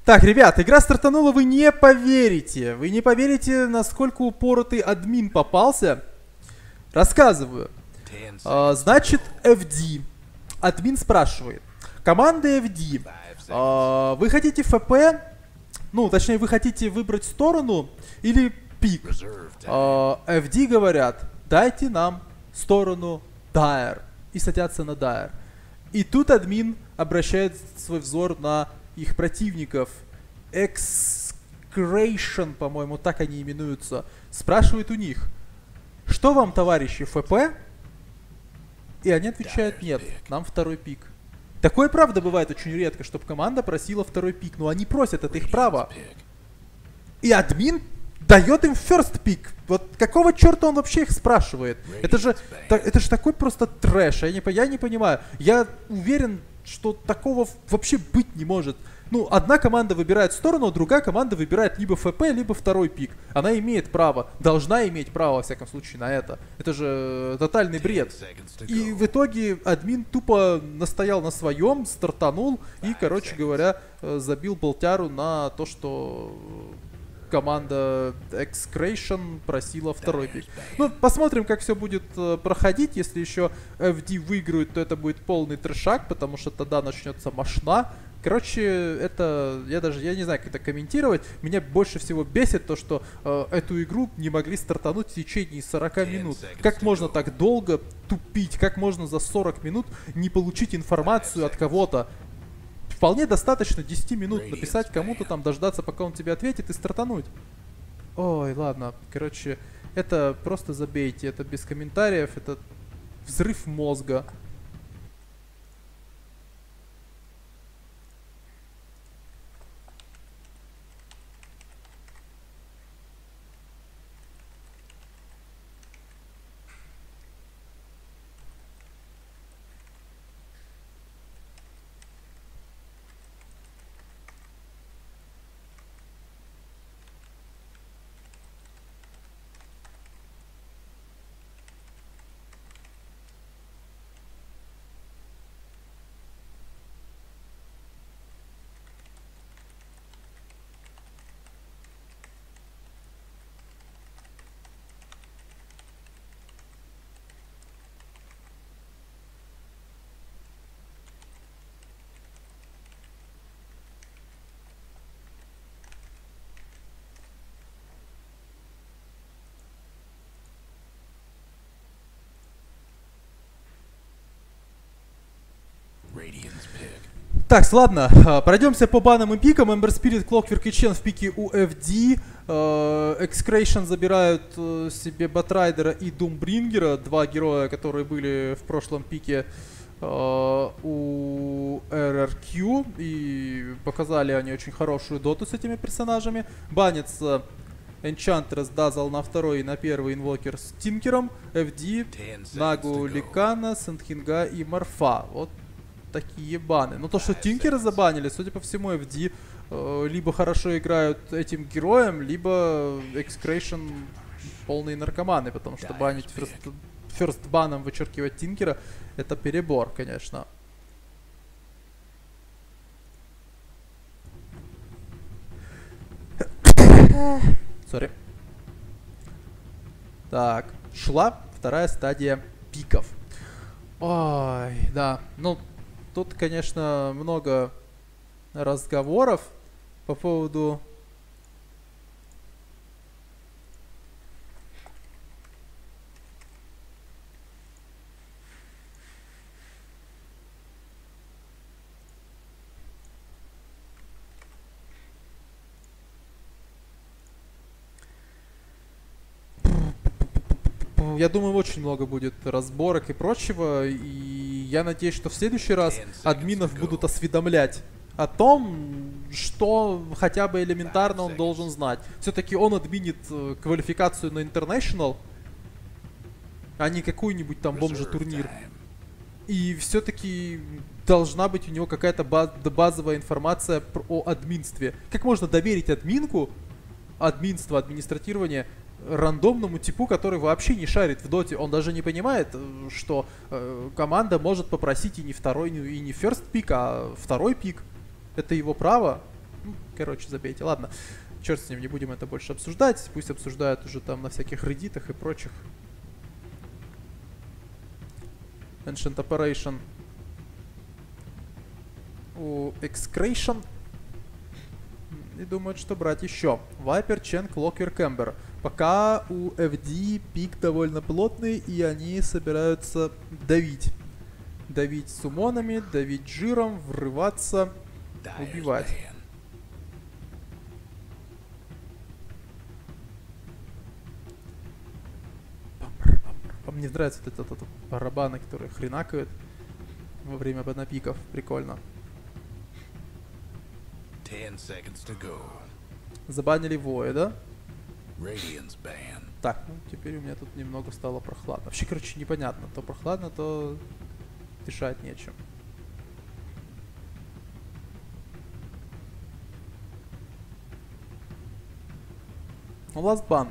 Так, ребят, игра стартанула, вы не поверите. Вы не поверите, насколько упоротый админ попался. Рассказываю. Значит, FD. Админ спрашивает. Команда FD. Вы хотите ФП? Ну, точнее, вы хотите выбрать сторону или пик? FD говорят, дайте нам сторону Dire. И садятся на Dire. И тут админ обращает свой взор на их противников. Excration, по-моему, так они именуются. Спрашивает у них, что вам, товарищи, ФП? И они отвечают, нет, нам второй пик. Такое, правда, бывает очень редко, чтобы команда просила второй пик. Но они просят, это их право. И админ дает им first пик. Вот какого черта он вообще их спрашивает? Это же такой просто трэш. Я не понимаю. Я уверен, что такого вообще быть не может. Ну, одна команда выбирает сторону, а другая команда выбирает либо ФП, либо второй пик. Она имеет право, должна иметь право, во всяком случае, на это. Это же тотальный бред. И в итоге админ тупо настоял на своем, стартанул и, короче говоря, забил болтяру на то, что команда Excration просила второй пик. Ну, посмотрим, как все будет проходить. Если еще FD выиграют, то это будет полный трешак, потому что тогда начнется мошна. Короче, это, я не знаю, как это комментировать. Меня больше всего бесит то, что эту игру не могли стартануть в течение 40 минут. Как можно так долго тупить? Как можно за 40 минут не получить информацию от кого-то? Вполне достаточно 10 минут написать кому-то там, дождаться, пока он тебе ответит, и стартануть. Ой, ладно. Короче, это просто забейте. Это без комментариев. Это взрыв мозга. Так, ладно, пройдемся по банам и пикам. Ember Spirit, Clockwork и Chen в пике у FD. Excration забирают себе Батрайдера и Думбрингера, два героя, которые были в прошлом пике у RRQ. И показали они очень хорошую доту с этими персонажами. Банится Enchantress, Dazzle на второй и на первый инвокер с Тинкером. FD, Нагу, Ликана, Сентхинга и Морфа. Вот такие баны. Но то, что Тинкера забанили, судя по всему, FD либо хорошо играют этим героем, либо Excration полные наркоманы, потому что банить ферст баном, вычеркивать Тинкера, это перебор, конечно. Сори. Так, шла вторая стадия пиков. Ой, да, ну тут, конечно, много разговоров по поводу я думаю, очень много будет разборок и прочего, и я надеюсь, что в следующий раз админов будут осведомлять о том, что хотя бы элементарно он должен знать. Все-таки он админит квалификацию на International, а не какой-нибудь там бомжа-турнир. И все-таки должна быть у него какая-то базовая информация о админстве. Как можно доверить админку, админство, администратирование рандомному типу, который вообще не шарит в доте? Он даже не понимает, что команда может попросить и не второй, и не first пик, а второй пик. Это его право. Ну, короче, забейте. Ладно, черт с ним, не будем это больше обсуждать. Пусть обсуждают уже там на всяких реддитах и прочих. Ancient Operation у Excretion. И думают, что брать еще. Viper, Chen, Clockwork, Ember. Пока у FD пик довольно плотный, и они собираются давить. Давить сумонами, давить жиром, врываться, убивать. Мне нравятся вот эти барабаны, которые хренакают во время банапиков. Прикольно. Забанили Void. Так, ну теперь у меня тут немного стало прохладно. Вообще, короче, непонятно. То прохладно, то дышать нечем. Ну, last ban.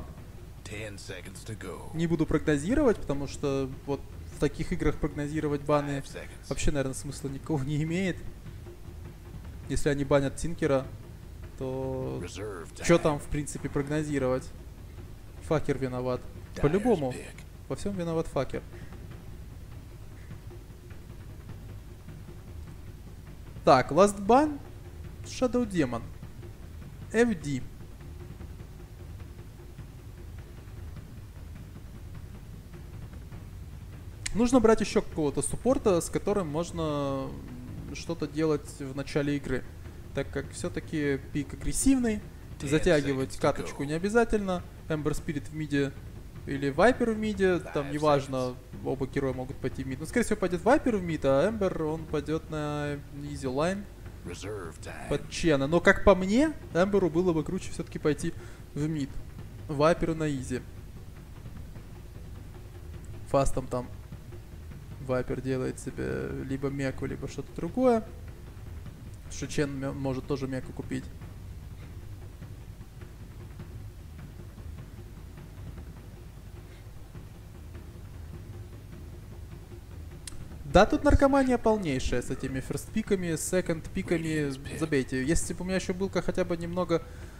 Не буду прогнозировать, потому что вот в таких играх прогнозировать баны вообще, наверное, смысла никакого не имеет. Если они банят Тинкера, то что там, в принципе, прогнозировать? Факер виноват. По-любому. Во всем виноват факер. Так, Last Ban. Shadow Demon. FD. Нужно брать еще какого-то суппорта, с которым можно что-то делать в начале игры. Так как все-таки пик агрессивный, затягивать каточку не обязательно. Ember Spirit в миде или Viper в миде, там неважно, оба героя могут пойти в мид. Но скорее всего пойдет Viper в мид, а Ember он пойдет на Easy Line под Чена. Но как по мне, Эмберу было бы круче все-таки пойти в мид. Viper на Easy. Фастом там Viper делает себе либо меку, либо что-то другое. Что Чен может тоже меку купить. Да, тут наркомания полнейшая с этими ферст-пиками, секонд-пиками. Забейте. Если бы у меня еще был хотя бы немного...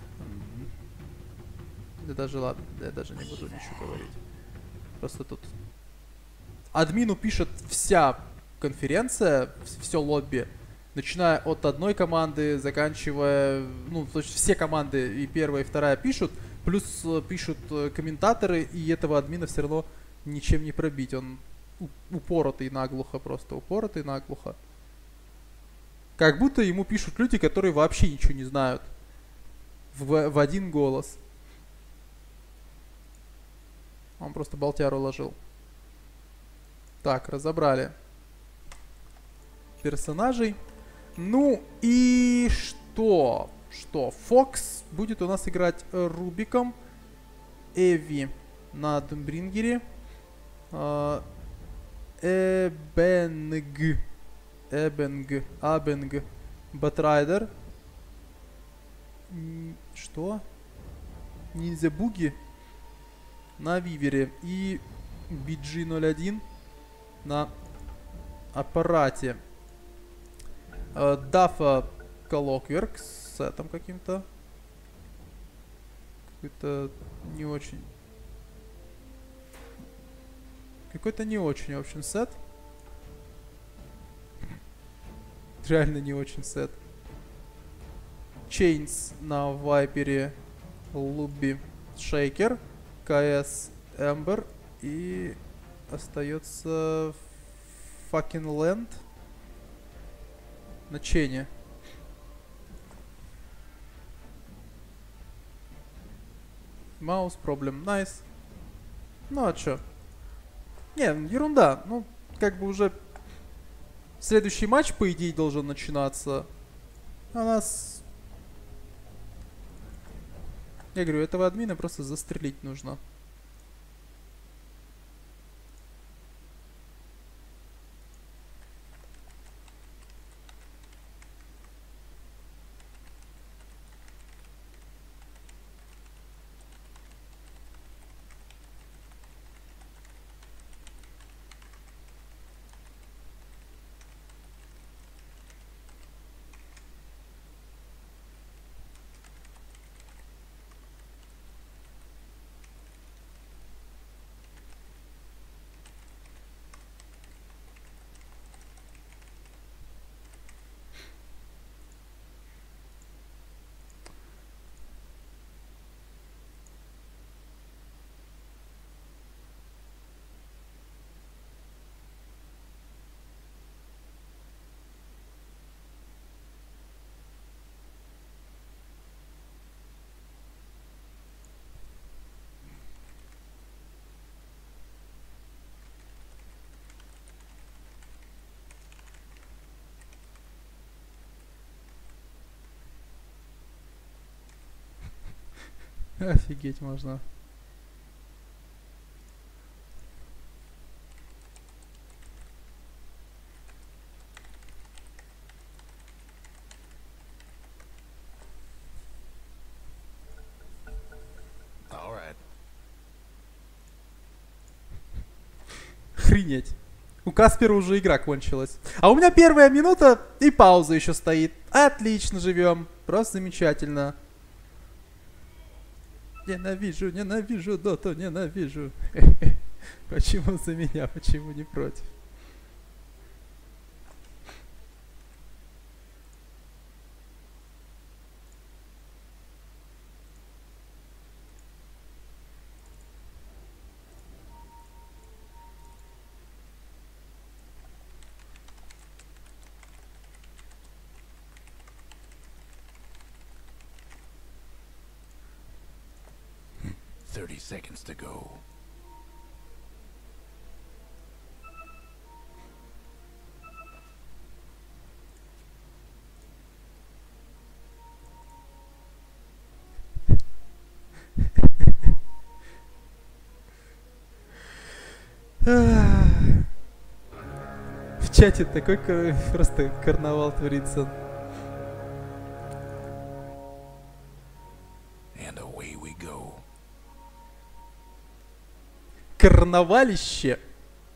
Да даже ладно, я даже не буду ничего говорить. Просто тут... Админу пишет вся конференция, все лобби, начиная от одной команды, заканчивая... Ну, то есть все команды, и первая, и вторая пишут, плюс пишут комментаторы, и этого админа все равно ничем не пробить. Он упоротый наглухо, просто упоротый наглухо. Как будто ему пишут люди, которые вообще ничего не знают. В один голос. Он просто болтяру уложил. Так, разобрали персонажей. Ну и что? Что? Фокс будет у нас играть Рубиком. Эви на Думбрингере. Абенг. Батрайдер. Что? Ниндзя Буги на Вивере. И BG01 на аппарате. Дафа Колокверк с сетом каким-то. Какой-то не очень... Какой-то не очень, в общем, сет. Реально не очень сет. Чейнс на Вайпере. Луби Шейкер. КС Эмбер. И остается Fucking Land на Чене. Маус, проблем, найс. Ну а чё? Не, ерунда. Ну, как бы уже следующий матч, по идее, должен начинаться. А нас... Я говорю, этого админа просто застрелить нужно. Офигеть можно. Охренеть. У Каспера уже игра кончилась. А у меня первая минута и пауза еще стоит. Отлично живем. Просто замечательно. Ненавижу, ненавижу, доту, ненавижу. Почему за меня, почему не против? Seconds to go. В чате такой просто карнавал творится. And away we go. Карнавалище.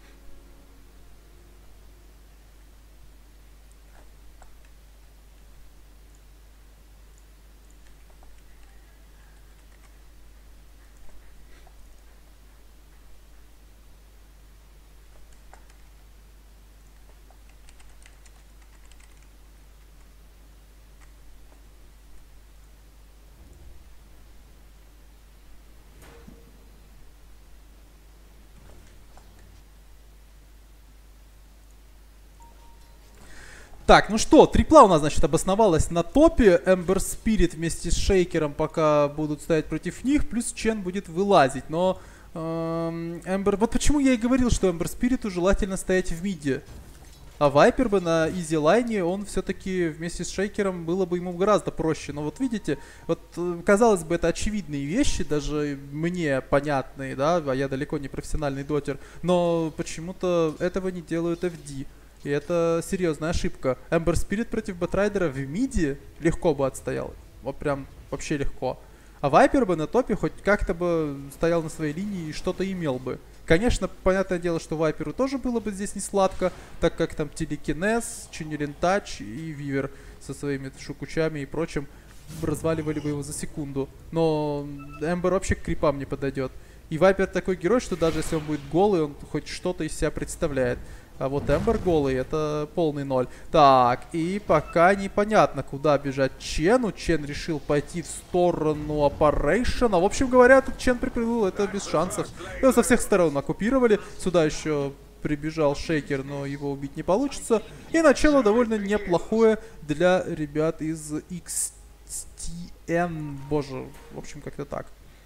Так, ну что, трипла у нас, значит, обосновалась на топе. Эмбер Спирит вместе с Шейкером пока будут стоять против них, плюс Чен будет вылазить. Но Эмбер... Вот почему я и говорил, что Эмбер Спириту желательно стоять в миде. А Вайпер бы на изи лайне, он все-таки вместе с Шейкером было бы ему гораздо проще. Но вот видите, вот казалось бы, это очевидные вещи, даже мне понятные, да, а я далеко не профессиональный дотер. Но почему-то этого не делают FD. И это серьезная ошибка. Эмбер Спирит против Бэтрайдера в миде легко бы отстоял. Вот прям вообще легко. А Вайпер бы на топе хоть как-то бы стоял на своей линии и что-то имел бы. Конечно, понятное дело, что Вайперу тоже было бы здесь не сладко, так как там Телекинез, Ченнелин Тач и Вивер со своими шукучами и прочим разваливали бы его за секунду. Но Эмбер вообще к крипам не подойдет. И Вайпер такой герой, что даже если он будет голый, он хоть что-то из себя представляет. А вот Эмбер голый, это полный ноль. Так, и пока непонятно, куда бежать Чену. Чен решил пойти в сторону Operation. В общем говоря, тут Чен приплыл, это без шансов. Его со всех сторон оккупировали. Сюда еще прибежал Шейкер, но его убить не получится. И начало довольно неплохое для ребят из XTN. Боже, в общем, как-то так.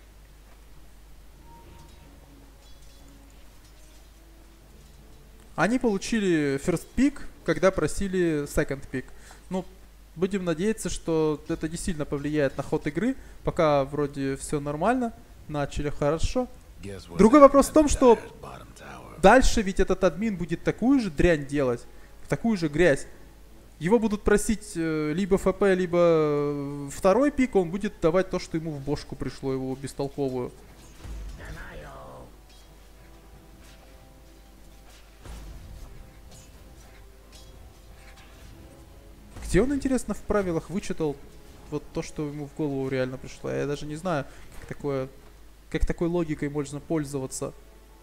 Они получили first pick, когда просили second pick. Ну, будем надеяться, что это не сильно повлияет на ход игры. Пока вроде все нормально, начали хорошо. Другой вопрос в том, что дальше ведь этот админ будет такую же дрянь делать, такую же грязь. Его будут просить либо ФП, либо второй пик, он будет давать то, что ему в бошку пришло, его бестолковую. Где он, интересно, в правилах вычитал вот то, что ему в голову реально пришло? Я даже не знаю, как такой логикой можно пользоваться.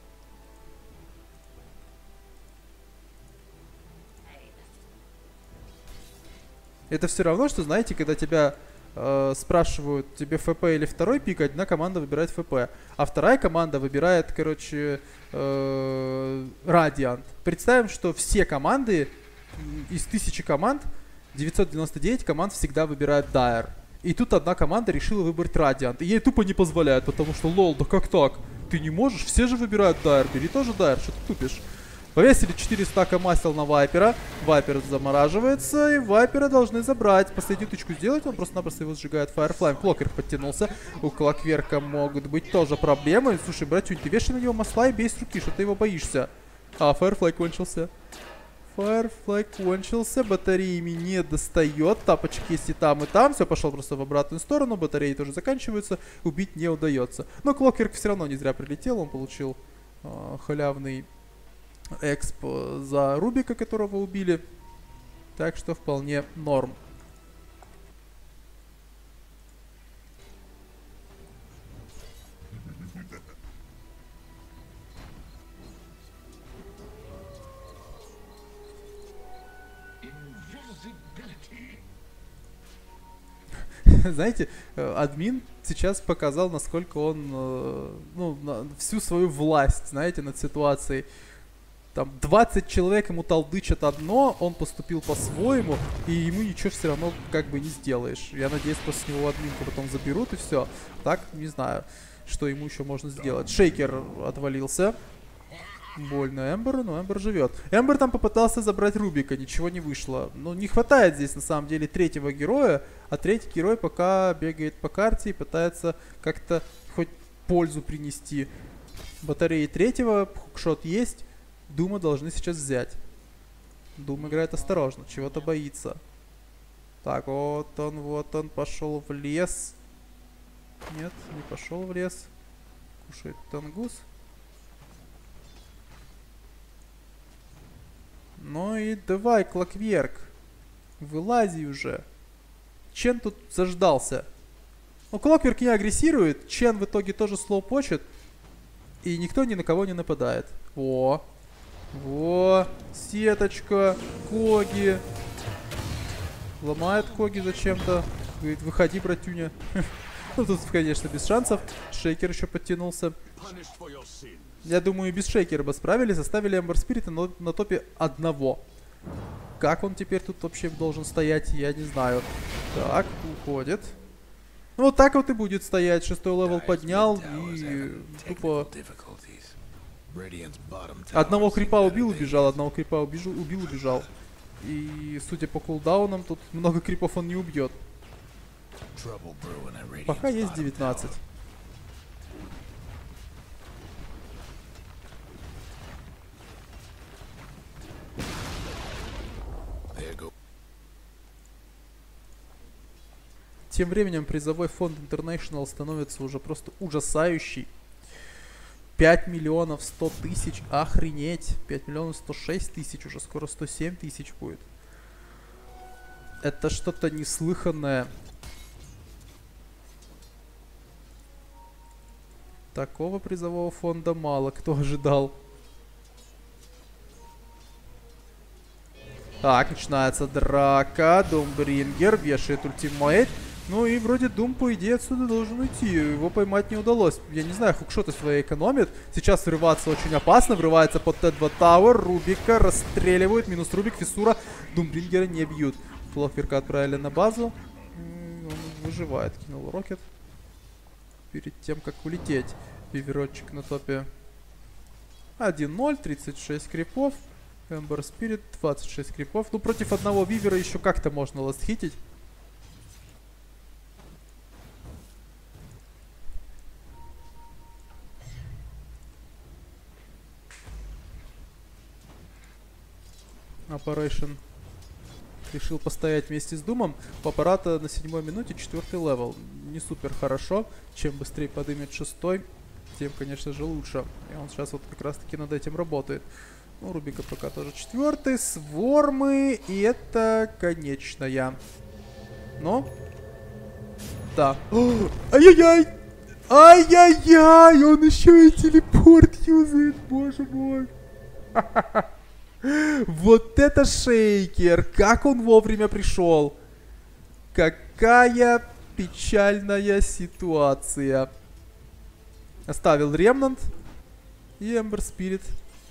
Это все равно, что, знаете, когда тебя спрашивают, тебе ФП или второй пик, одна команда выбирает ФП, а вторая команда выбирает, короче, Радиант. Представим, что все команды, из 1000 команд, 999 команд всегда выбирают Dire. И тут одна команда решила выбрать Радиант. И ей тупо не позволяют, потому что, лол, да как так? Ты не можешь? Все же выбирают Dire. Бери тоже Dire, что ты тупишь? Повесили 4 стака масел на Вайпера. Вайпер замораживается, и Вайпера должны забрать. Последнюю тычку сделать, он просто-напросто его сжигает Firefly. Клокверк подтянулся. У Клокверка могут быть тоже проблемы. Слушай, братюнь, ты вешай на него масла и бей с руки, что ты его боишься. А, Firefly кончился. Firefly кончился, батареями не достает. Тапочки есть и там, и там. Все, пошел просто в обратную сторону. Батареи тоже заканчиваются. Убить не удается. Но Клокверк все равно не зря прилетел. Он получил халявный эксп за Рубика, которого убили. Так что вполне норм. Знаете, админ сейчас показал, насколько он, ну, всю свою власть, знаете, над ситуацией. Там 20 человек ему толдычат одно, он поступил по-своему, и ему ничего все равно как бы не сделаешь. Я надеюсь, после него админку потом заберут и все. Так, не знаю, что ему еще можно сделать. Шейкер отвалился. Больно Эмберу, но Эмбер живет. Эмбер там попытался забрать Рубика, ничего не вышло. Ну, не хватает здесь, на самом деле, третьего героя, а третий герой пока бегает по карте и пытается как-то хоть пользу принести. Батареи третьего, хукшот есть, Дума должны сейчас взять. Дум играет осторожно, чего-то боится. Так, вот он, пошел в лес. Нет, не пошел в лес. Кушает тангус. Ну и давай, Клокверк, вылази уже. Чен тут заждался. Ну, Клокверк не агрессирует, Чен в итоге тоже слоупочет. И никто ни на кого не нападает. Во, сеточка, Коги. Ломает Коги зачем-то. Говорит, выходи, братюня. Ну, тут, конечно, без шансов. Шейкер еще подтянулся. Я думаю, без Шейкера бы справились. Оставили Эмбер Спирита на топе одного. Как он теперь тут вообще должен стоять, я не знаю. Так, уходит. Ну, вот так вот и будет стоять. 6-й левел поднял и тупо... Одного крипа убил, убежал. Одного крипа убил, убежал. И, судя по кулдаунам, тут много крипов он не убьет. Пока есть 19. Тем временем призовой фонд International становится уже просто ужасающий. 5 миллионов 100 тысяч, охренеть. 5 миллионов 106 тысяч, уже скоро 107 тысяч будет. Это что-то неслыханное. Такого призового фонда мало кто ожидал. Так, начинается драка. Думбрингер вешает ультимейт. Ну и вроде Дум, по идее, отсюда должен уйти. Его поймать не удалось. Я не знаю, хукшоты свои экономит. Сейчас врываться очень опасно. Врывается под Т2 Тауэр. Рубика расстреливают. Минус Рубик, Фиссура. Думбрингера не бьют. Клокверка отправили на базу. Он выживает. Кинул рокет. Перед тем, как улететь. Виверотчик на топе 1-0. 36 крипов. Эмбер Спирит 26 крипов. Ну, против одного Вивера еще как-то можно ластхитить. Operation решил постоять вместе с Думом. У аппарата на 7-й минуте 4-й левел. Не супер хорошо. Чем быстрее подымет 6-й, тем, конечно же, лучше. И он сейчас вот как раз таки над этим работает. Ну, Рубика пока тоже 4-й. Свормы. И это конечная. Но. Да. Ай-яй-яй! Ай-яй-яй! Он еще и телепорт юзает. Боже мой. Вот это Шейкер! Как он вовремя пришел! Какая печальная ситуация! Оставил Ремнант и Эмбер Спирит.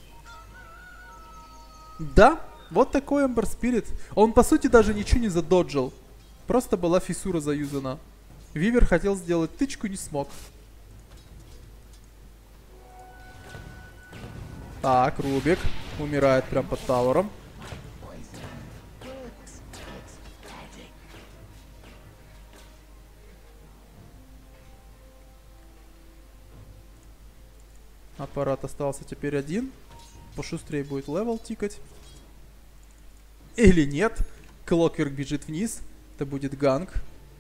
Да, вот такой Эмбер Спирит. Он, по сути, даже ничего не задоджил. Просто была фиссура заюзана. Вивер хотел сделать тычку, не смог. Так, Рубик. Умирает прям под тавером. Аппарат остался теперь один. Пошустрее будет левел тикать. Или нет. Клокверк бежит вниз. Это будет ганг.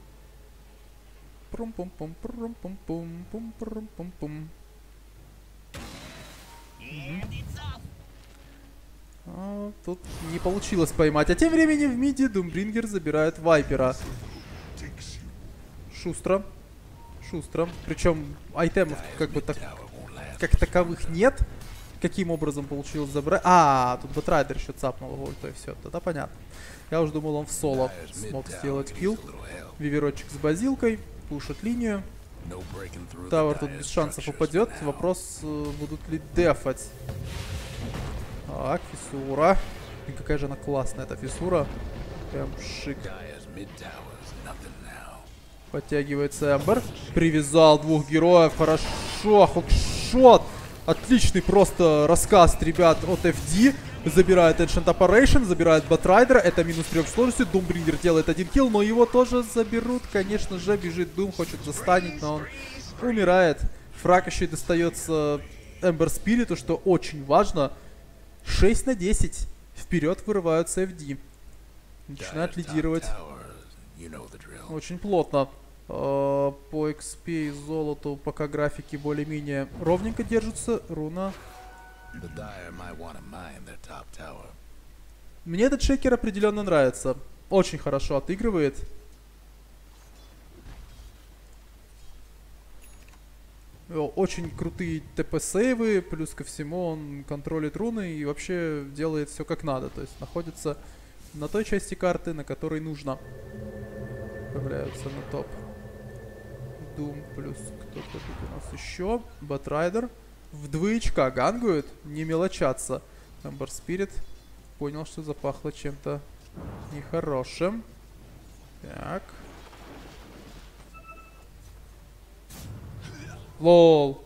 Прум-пум-пум-прум-пум-пум-пум-пум-пум-пум. Тут не получилось поймать. А тем временем в миде Думбрингер забирает Вайпера. Шустро. Шустро. Причем айтемов как бы так, как таковых нет. Каким образом получилось забрать? А, тут Батрайдер еще цапнул его ультой, все, тогда понятно. Я уже думал, он в соло смог сделать килл. Виверочек с базилкой, пушит линию. Тавер тут без шансов упадет. Вопрос, будут ли дефать. Так, фиссура. И какая же она классная, эта фиссура. Прям шик. Подтягивается Эмбер. Привязал двух героев. Хорошо, хукшот. Отличный просто раскаст, ребят, от FD. Забирает Ancient Operation, забирает Батрайдера. Это минус 3 в сложности. Думбрингер делает один килл, но его тоже заберут. Конечно же, бежит Дум, хочет застанить, но он умирает. Фраг еще и достается Эмбер Спириту, что очень важно. 6 на 10. Вперед вырываются FD. Начинают лидировать очень плотно. По XP и золоту пока графики более-менее ровненько держатся. Руна. Мне этот шейкер определенно нравится. Очень хорошо отыгрывает. Очень крутые ТП-сейвы. Плюс ко всему он контролит руны и вообще делает все как надо. То есть находится на той части карты, на которой нужно. Появляются на топ. Doom плюс кто-то тут у нас еще. Батрайдер. В двоечка гангует. Не мелочаться. Эмбер Спирит понял, что запахло чем-то нехорошим. Так. Лол.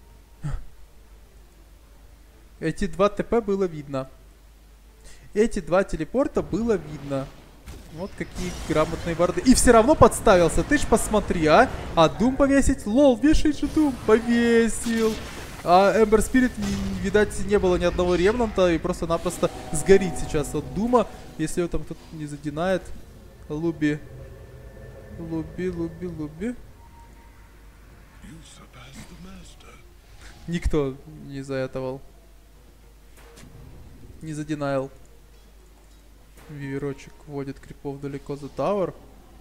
Эти два ТП было видно. Эти два телепорта было видно. Вот какие грамотные варды. И все равно подставился. Ты ж посмотри, а. А Дум повесить? Лол, вешает же Дум. Повесил. А Эмбер Спирит, видать, не было ни одного ремнанта. И просто-напросто сгорит сейчас от Дума. Если его там кто-то не задинает. Луби. Луби. Никто не заэтовал. Не задинайл. Виверочек вводит крипов далеко за Тауэр.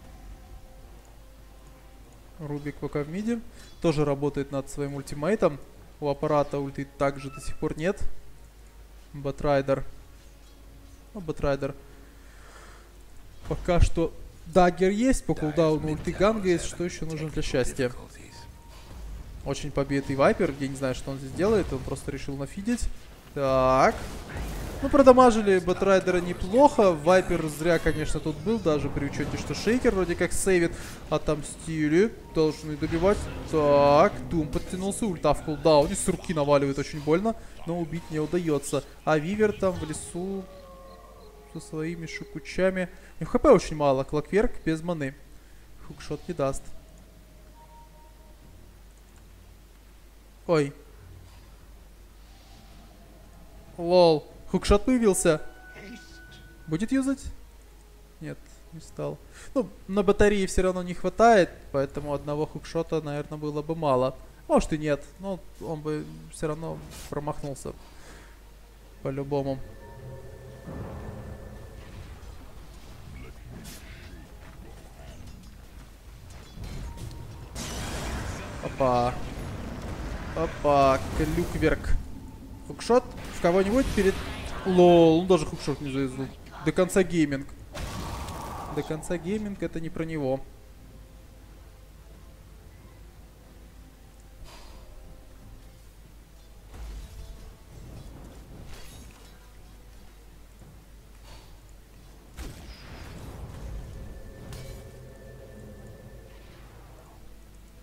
Рубик пока в миде. Тоже работает над своим ультимейтом. У аппарата ульты также до сих пор нет. Батрайдер. Ну, Батрайдер. Пока что даггер есть. По кулдауну ульты ганга есть. Что еще нужно для счастья? Очень побитый Вайпер. Я не знаю, что он здесь делает. Он просто решил нафидить. Так. Ну, продамажили Батрайдера неплохо. Вайпер зря, конечно, тут был. Даже при учете, что Шейкер вроде как сейвит. Отомстили. Должны добивать. Так. Дум подтянулся. Ульта в кулдауне. С руки наваливает очень больно. Но убить не удается. А Вивер там в лесу со своими шукучами. У него хп очень мало. Клокверк без маны. Хукшот не даст. Ой. Лол. Хукшот появился. Будет юзать? Нет, не стал. Ну, на батарее все равно не хватает, поэтому одного хукшота, наверное, было бы мало. Может и нет, но он бы все равно промахнулся. По-любому. Опа. Опа, Клюкверк. Хукшот в кого-нибудь перед... Лол, он даже хукшот не завезл. До конца гейминг. До конца гейминг, это не про него.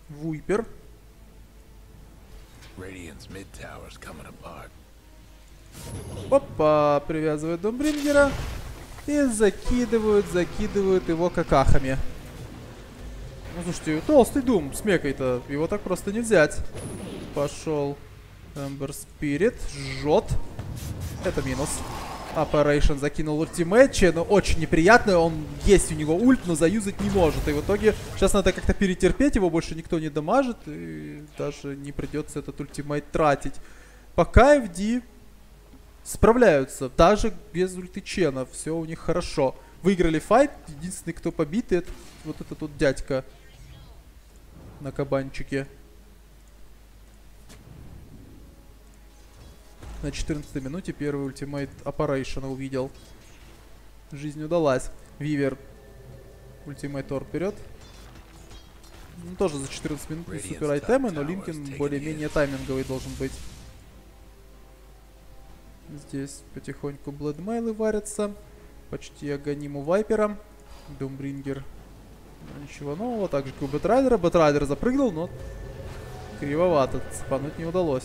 Вуйпер. Опа, привязывают Думбрингера. И закидывают его какахами. Ну, слушайте, толстый Дум с мекой-то. Его так просто не взять. Пошел Эмбер Спирит. Жжет. Это минус. Operation закинул ультимейт, но очень неприятно. Он есть у него ульт, но заюзать не может. И в итоге сейчас надо как-то перетерпеть. Его больше никто не дамажит. И даже не придется этот ультимейт тратить. Пока FD справляются. Даже без ульты Чена. Все у них хорошо. Выиграли файт. Единственный, кто побит, это вот этот вот дядька на кабанчике. На 14-й минуте первый ультимейт Operation увидел. Жизнь удалась. Вивер. Ультимейт Тор вперед. Ну, тоже за 14 минут не супер айтемы, но Линкен более-менее тайминговый должен быть. Здесь потихоньку Бладмейлы варятся. Почти агониму Вайпера. Думбрингер. Ничего нового. Также как у Бэтрайдера. Бэтрайдер запрыгнул, но кривовато. Цепануть не удалось.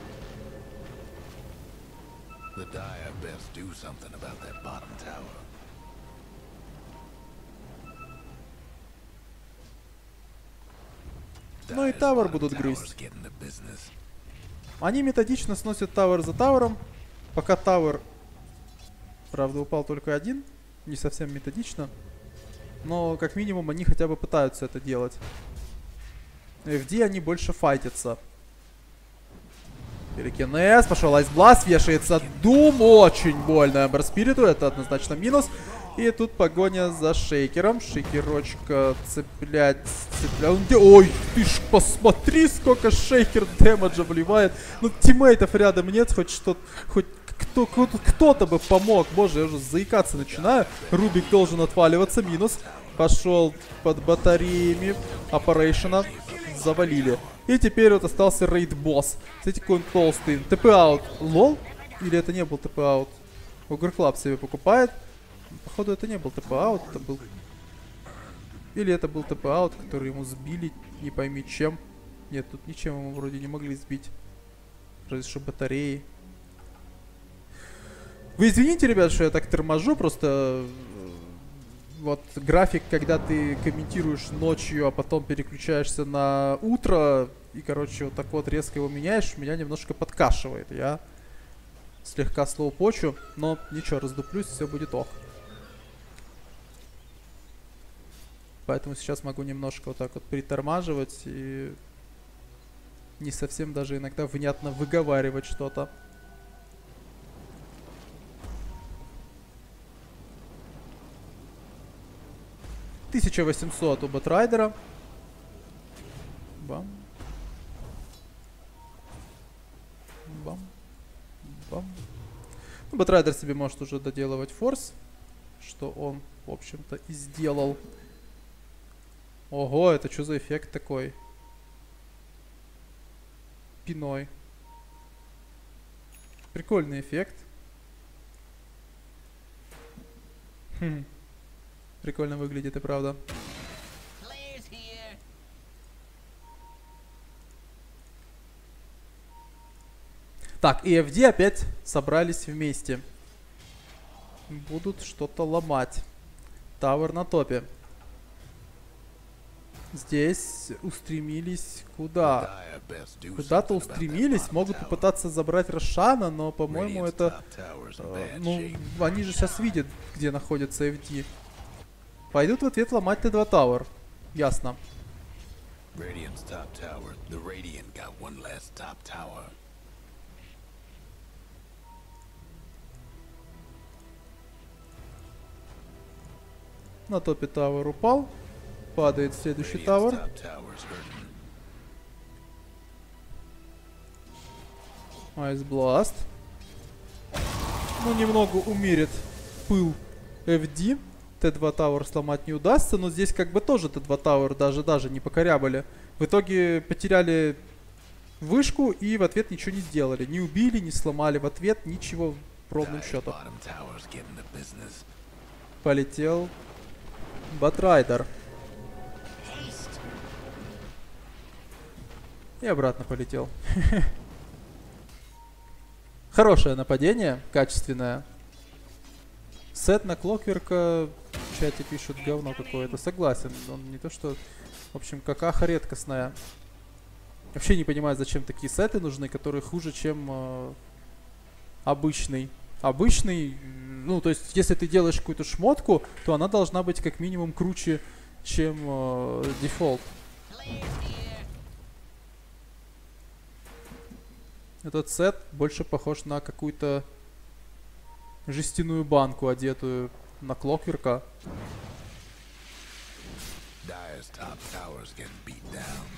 The Dire best do something about that bottom tower. Ну и тавер будут грызть. Они методично сносят тавер за тавером. Пока тавер, правда, упал только один. Не совсем методично. Но как минимум они хотя бы пытаются это делать. FD они больше файтятся. Перекинез, пошел Айсбласт, вешается Дум, очень больно Эмбер Спириту, это однозначно минус. И тут погоня за Шейкером, Шейкерочка цеплять. Ой, ты ж посмотри, сколько Шейкер дэмэджа вливает. Ну, тиммейтов рядом нет, хоть что-то, хоть кто-то бы помог. Боже, я уже заикаться начинаю. Рубик должен отваливаться, минус. Пошел под батареями Operationa, завалили. И теперь вот остался рейд-босс. Смотрите, какой он толстый. ТП-аут. Лол? Или это не был ТП-аут? Ogre Club себе покупает. Походу, это не был ТП-аут. Это был... Или это был ТП-аут, который ему сбили. Не пойми чем. Нет, тут ничем ему вроде не могли сбить. Разве что батареи. Вы извините, ребят, что я так торможу. Просто... Вот график, когда ты комментируешь ночью, а потом переключаешься на утро, и, короче, вот так вот резко его меняешь, меня немножко подкашивает. Я слегка слоупочу, но ничего, раздуплюсь, все будет ок. Поэтому сейчас могу немножко вот так вот притормаживать и не совсем даже иногда внятно выговаривать что-то. 1800 у Бэтрайдера. Бам. Бам. Бам. Ну, Бэтрайдер себе может уже доделывать форс, что он, в общем-то, и сделал. Ого, это что за эффект такой? Пиной. Прикольный эффект. Хм. Прикольно выглядит, и правда. Так, и FD опять собрались вместе. Будут что-то ломать. Тавер на топе. Здесь устремились куда? Куда-то устремились. Могут попытаться забрать Рошана, но, по-моему, это... ну, они же сейчас видят, где находится FD. Пойдут в ответ ломать Т2 Тауэр. Ясно. На топе Тауэр упал. Падает следующий Тауэр. Айсбласт. Ну, немного умерит пыл FD. Т2 Тауэр сломать не удастся, но здесь как бы тоже Т2 Тауэр даже не покорябали. В итоге потеряли вышку и в ответ ничего не сделали. Не убили, не сломали в ответ, ничего ровным счетом. Полетел Бэтрайдер. И обратно полетел. Хорошее нападение, качественное. Сет на Клокверка в чате пишут говно какое-то. Согласен. Он не то что... В общем, какаха редкостная. Вообще не понимаю, зачем такие сеты нужны, которые хуже, чем обычный. Обычный, ну, то есть, если ты делаешь какую-то шмотку, то она должна быть как минимум круче, чем дефолт. Этот сет больше похож на какую-то жестяную банку, одетую на Клокверка. Dyer's top tower's getting beat down.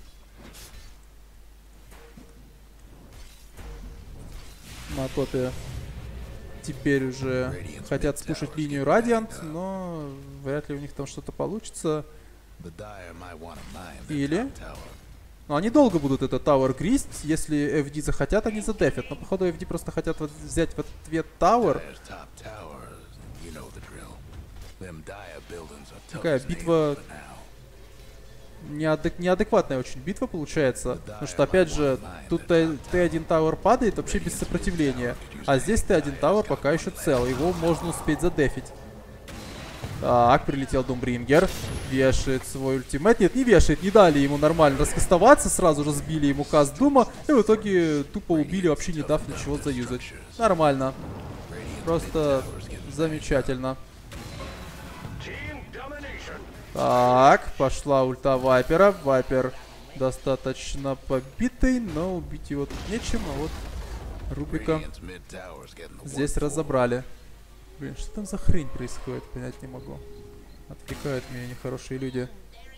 На топе теперь уже хотят спушить линию Радиант, но вряд ли у них там что-то получится. The Dyer might want to mine their Или... top tower. Но они долго будут этот Тауэр гристь, если FD захотят, они задефят. Но походу FD просто хотят вот взять в ответ Тауэр. Dyer's top tower, you know the drill. Them Dyer buildings are tough Такая as битва... nails for now. Неадекватная очень битва получается. Потому что, опять же, тут Т1 Тауэр падает вообще без сопротивления. А здесь Т1 Тауэр пока еще цел. Его можно успеть задефить. Так, прилетел Думбрингер. Вешает свой ультимейт. Нет, не вешает, не дали ему нормально раскастоваться. Сразу же сбили ему каст Дума. И в итоге тупо убили, вообще не дав ничего заюзать. Нормально. Просто замечательно. Так, пошла ульта Вайпера. Вайпер достаточно побитый, но убить его тут нечем. А вот Рубика Radiant's mid tower's getting the здесь work for it. разобрали. Блин, что там за хрень происходит, понять не могу. Отвлекают меня нехорошие люди.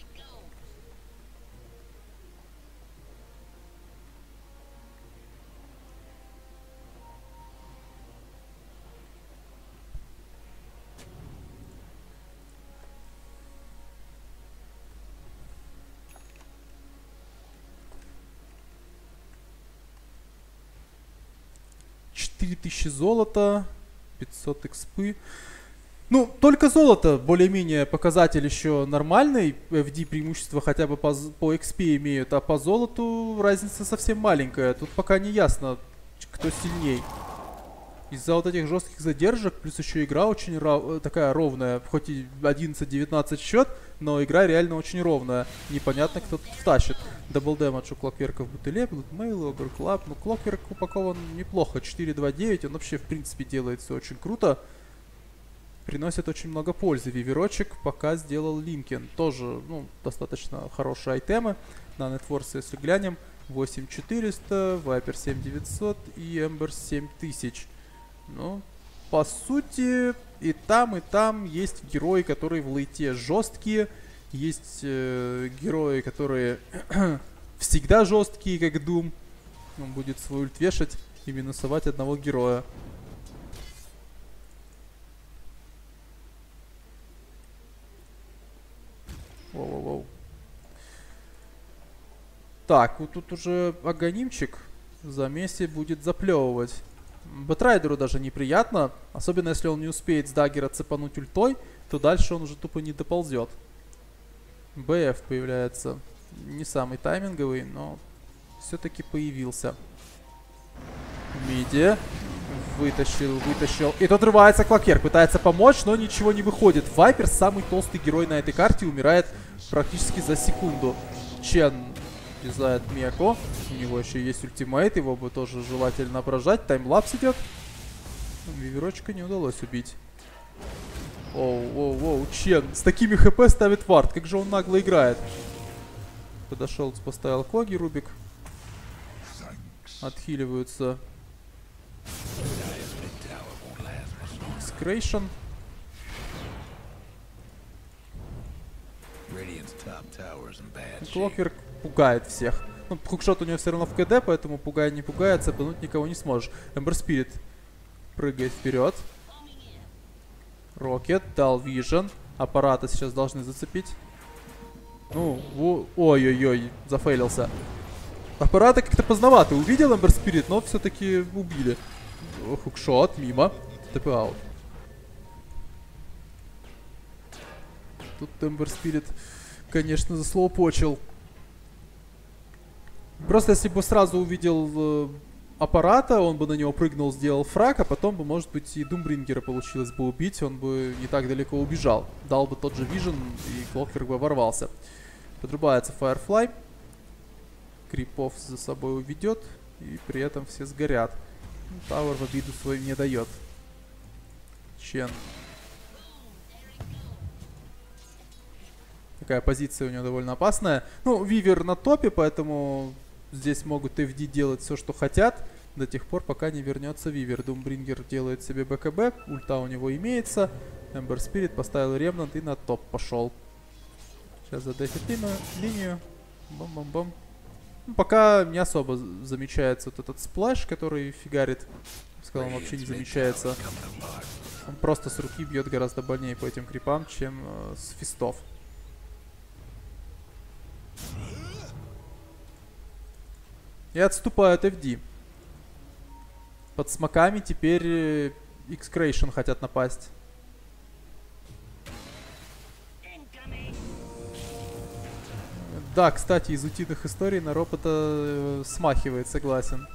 $4000 золота, 500 экспы. Ну, только золото, более-менее показатель еще нормальный. FD преимущество хотя бы по XP имеют, а по золоту разница совсем маленькая. Тут пока не ясно, кто сильней. Из-за вот этих жестких задержек, плюс еще игра очень такая ровная. Хоть и 11-19 счет, но игра реально очень ровная. Непонятно, кто тут втащит. Дабл дэмэдж у Клокверка в бутыле, Блудмейл, Оверклап. Ну, Клокверк упакован неплохо. 4-2-9, он вообще в принципе делает все очень круто. Приносит очень много пользы. Виверочек пока сделал Линкен. Тоже, ну, достаточно хорошие айтемы. На Нетворс, если глянем, 8400, Вайпер 7900 и Эмбер 7000. Ну, по сути, и там есть герои, которые в лейте жесткие. Есть герои, которые всегда жесткие, как Doom. Он будет свой ульт вешать и минусовать одного героя. Воу-воу-воу. Так, вот тут уже Аганимчик в замесе будет заплевывать. Бэтрайдеру даже неприятно, особенно если он не успеет с даггера цепануть ультой, то дальше он уже тупо не доползет. БФ появляется. Не самый тайминговый, но все-таки появился. Миди. Вытащил. И тут рывается Клокверк. Пытается помочь, но ничего не выходит. Вайпер, самый толстый герой на этой карте, умирает практически за секунду. Чен вязает Меко. У него еще есть ультимейт. Его бы тоже желательно прожать. Таймлапс идет. Виверочка не удалось убить. Оу, Чен с такими хп ставит вард. Как же он нагло играет. Подошел, поставил Коги, Рубик. Отхиливаются. Скрейшн. Клокверк пугает всех. Ну, хукшот у него все равно в КД, поэтому пугай не пугает, цепануть никого не сможешь. Эмбер Спирит прыгает вперед. Рокет дал вижен. Аппараты сейчас должны зацепить. Ну, ой-ой-ой, зафейлился. Аппараты как-то поздновато увидел Эмбер Спирит, но все-таки убили. Хукшот мимо. ТП аут. Тут Эмбер Спирит, конечно, заслоупочил. Просто если бы сразу увидел аппарата, он бы на него прыгнул, сделал фраг, а потом бы, может быть, и Думбрингера получилось бы убить, он бы не так далеко убежал. Дал бы тот же Вижен, и Клокверк бы ворвался. Подрубается Firefly. Крипов за собой уведет, и при этом все сгорят. Тауэр в обиду свою не дает. Чен. Такая позиция у него довольно опасная. Ну, Вивер на топе, поэтому здесь могут FD делать все, что хотят, до тех пор, пока не вернется Вивер. Думбрингер делает себе БКБ, ульта у него имеется. Эмбер Спирит поставил ремнант и на топ пошел. Сейчас задефит линию. Бам-бам-бам. Ну, пока не особо замечается вот этот сплэш, который фигарит. Я сказал, он вообще не замечается. Он просто с руки бьет гораздо больнее по этим крипам, чем с фистов. И отступают FD. Под смоками теперь X-Creation хотят напасть. Да, кстати, из утиных историй на робота смахивает, согласен.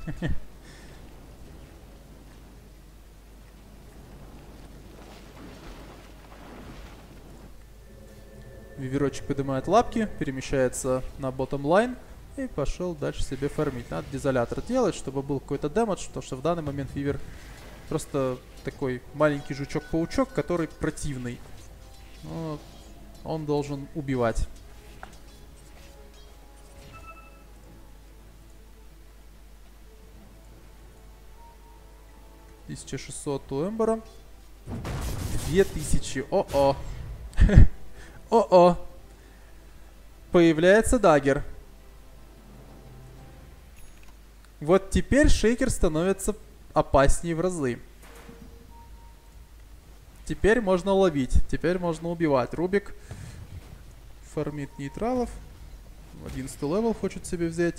Виверочек поднимает лапки, перемещается на bottom line и пошел дальше себе фармить. Надо дизолятор делать, чтобы был какой-то дэмэдж, потому что в данный момент Вивер просто такой маленький жучок-паучок, который противный. Но он должен убивать. $1600 у Эмбера. 2000. О-о. О-о. Появляется даггер. Вот теперь шейкер становится опаснее в разы. Теперь можно ловить. Теперь можно убивать. Рубик фармит нейтралов. 11 левел хочет себе взять.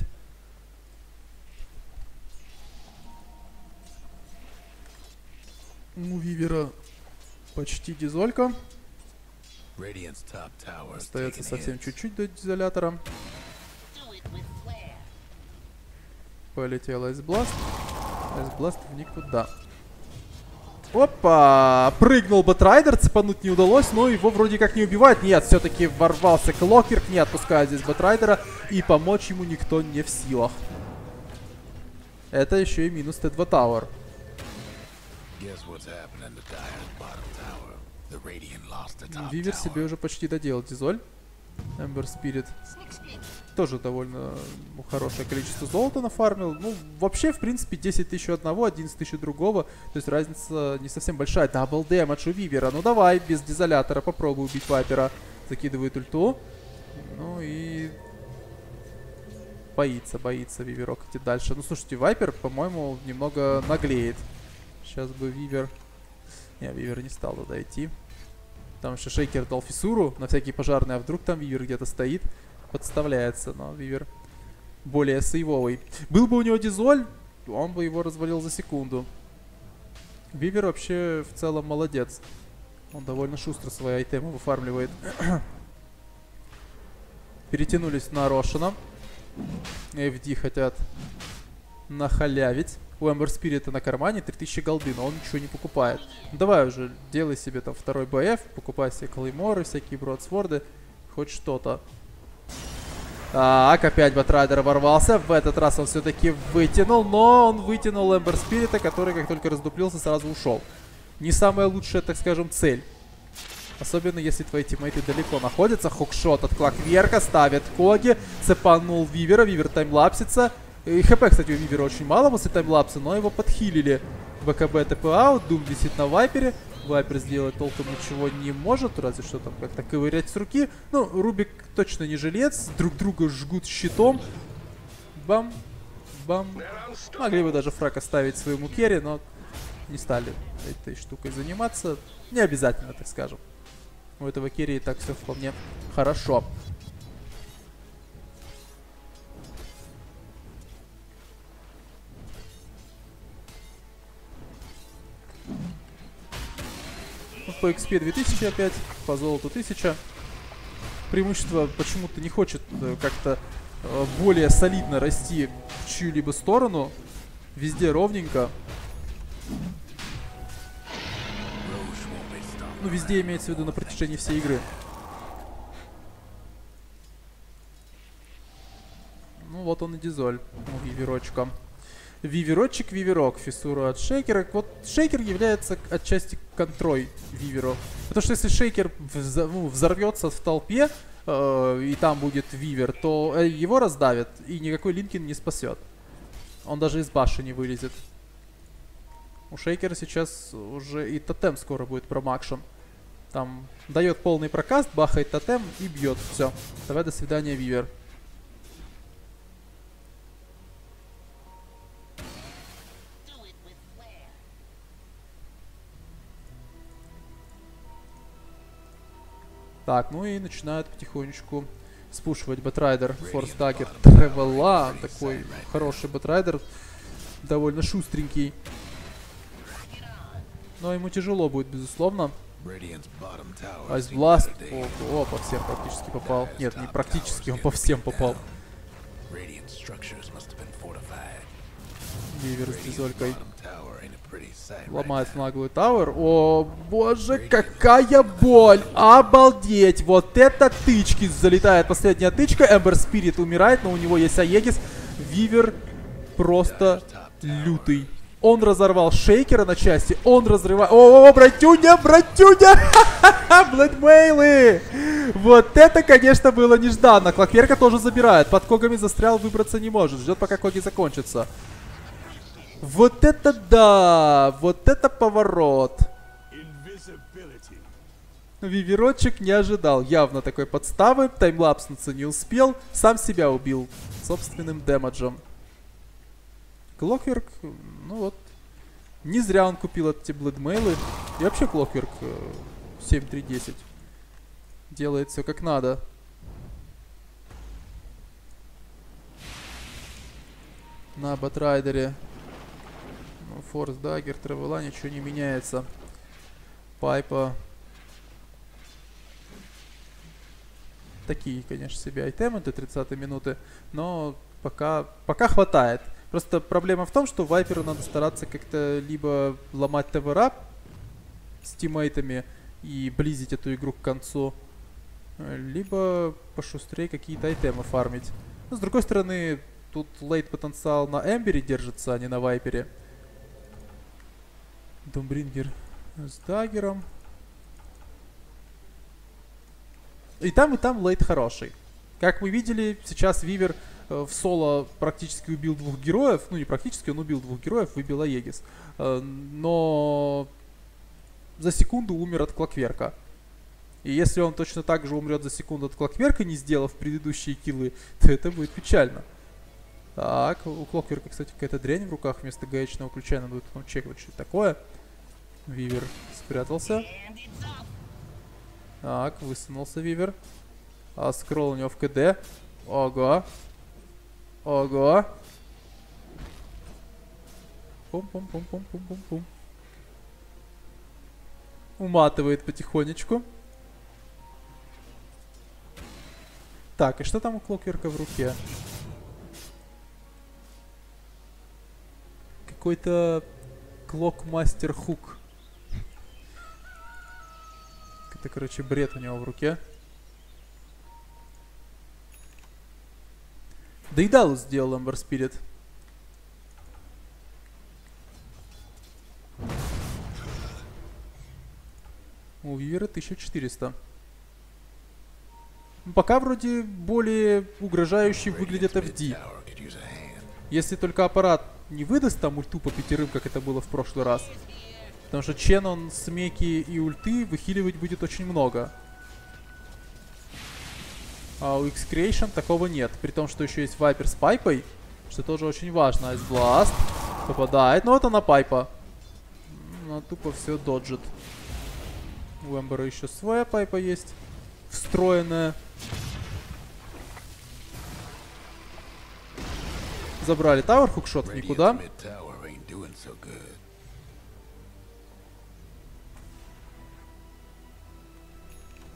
У Вивера почти дизолька. Остается совсем чуть-чуть до дизолятора. Полетел Айсбласт. Айсбласт в никуда. Опа! Прыгнул Бэтрайдер, цепануть не удалось, но его вроде как не убивает. Нет, все-таки ворвался Клокверк, не отпускает здесь Бэтрайдера, и помочь ему никто не в силах. Это еще и минус Т2 Тауэр. Вивер себе уже почти доделал дизоль. Эмбер Спирит тоже довольно хорошее количество золота нафармил. Ну, вообще, в принципе, 10 тысяч одного, 11 тысяч другого. То есть разница не совсем большая. Дабл дэмэдж у Вивера. Ну давай, без дизолятора попробуй убить Вайпера. Закидывает ульту. Ну и... Боится Виверок идти дальше. Ну, слушайте, Вайпер, по-моему, немного наглеет. Сейчас бы Вивер... Не, Вивер не стал туда идти. Там еще шейкер дал фиссуру на всякие пожарные, а вдруг там Вивер где-то стоит, подставляется, но Вивер более сейвовый. Был бы у него дизоль, он бы его развалил за секунду. Вивер вообще в целом молодец. Он довольно шустро свои айтемы выфармливает. Перетянулись на Рошина. FD хотят нахалявить. У Эмбер Спирита на кармане 3000 голды, но он ничего не покупает. Ну, давай уже, делай себе там второй БФ, покупай себе клейморы, всякие бродсворды, хоть что-то. Так, опять Бэтрайдер ворвался. В этот раз он все-таки вытянул, но он вытянул Эмбер Спирита, который, как только раздуплился, сразу ушел. Не самая лучшая, так скажем, цель. Особенно, если твои тиммейты далеко находятся. Хукшот от Клокверка ставит Коги, цепанул Вивера, Вивер таймлапсится. И хп, кстати, у Вивера очень мало после таймлапса, но его подхилили. БКБ ТП аут, Дум висит на Вайпере. Вайпер сделать толком ничего не может, разве что там как-то ковырять с руки. Ну, Рубик точно не жилец, друг друга жгут щитом. Бам, бам. Могли бы даже фраг оставить своему керри, но не стали этой штукой заниматься. Не обязательно, так скажем. У этого керри и так все вполне хорошо. По XP 2000 опять, по золоту 1000. Преимущество почему-то не хочет как-то более солидно расти в чью-либо сторону. Везде ровненько. Ну, везде имеется в виду на протяжении всей игры. Ну, вот он и дизоль у Виверочка. Виверочек, Виверок, фиссура от Шейкера. Вот Шейкер является отчасти контрой Виверу. Потому что если Шейкер взорвется в толпе, и там будет Вивер, то его раздавят, и никакой Линкин не спасет. Он даже из баши не вылезет. У Шейкера сейчас уже и тотем скоро будет промакшен. Там дает полный прокаст, бахает тотем и бьет. Все. Давай, до свидания, Вивер. Так, ну и начинают потихонечку спушивать Бэтрайдер, Форс Даггер, Тревела. Такой хороший Бэтрайдер, довольно шустренький. Но ему тяжело будет, безусловно. Айсбласт, о, по всем практически попал. Нет, не практически, он по всем попал. Вивер с дизолькой. Ломает наглый тауэр. О, боже, какая боль! Обалдеть! Вот это тычки! Залетает последняя тычка. Эмбер Спирит умирает, но у него есть Аегис. Вивер просто лютый. Он разорвал Шейкера на части. Он разрывает... О, братюня, братюня! Блэдмейлы! Вот это, конечно, было нежданно. Клокверка тоже забирает. Под Когами застрял, выбраться не может. Ждет, пока Коги закончатся. Вот это да! Вот это поворот! Виверочек не ожидал явно такой подставы. Таймлапснуться не успел. Сам себя убил собственным дэмэджем. Клокверк, ну вот. Не зря он купил эти блэдмейлы. И вообще Клокверк 7-3-10. Делает все как надо. На Бэтрайдере. Форс Даггер, Тревела, ничего не меняется. Пайпа. Такие, конечно, себе айтемы до 30-й минуты. Но пока хватает. Просто проблема в том, что Вайперу надо стараться как-то либо ломать ТВР с тиммейтами и близить эту игру к концу, либо пошустрее какие-то айтемы фармить. Но с другой стороны, тут лейт потенциал на Эмбере держится, а не на Вайпере. Домбрингер с даггером. И там лейт хороший. Как мы видели, сейчас Вивер в соло практически убил двух героев. Ну, не практически, он убил двух героев, выбил Аегис. Но за секунду умер от Клокверка. И если он точно так же умрет за секунду от Клокверка, не сделав предыдущие киллы, то это будет печально. Так, у Клокверка, кстати, какая-то дрянь в руках вместо гаечного ключа. Надо будет потом чекать, что это такое. Вивер спрятался. Так, высунулся Вивер. А скролл у него в КД. Ого. Ого. Пум-пум-пум-пум-пум-пум-пум. Уматывает потихонечку. Так, и что там у Клокверка в руке? Какой-то Клокмастер Хук. Это, короче, бред у него в руке. Дейдалус сделал Эмбер Спирит. У Вивера 1400. Пока вроде более угрожающе выглядит FD. Если только аппарат не выдаст там ульту по 5, как это было в прошлый раз. Потому что Чен, он с меки и ульты выхиливать будет очень много. А у X-Creation такого нет. При том, что еще есть Вайпер с Пайпой. Что тоже очень важно. Айсбласт попадает. Но вот она Пайпа. Она тупо все доджит. У Эмбера еще своя Пайпа есть. Встроенная. Забрали тавер, хукшот никуда.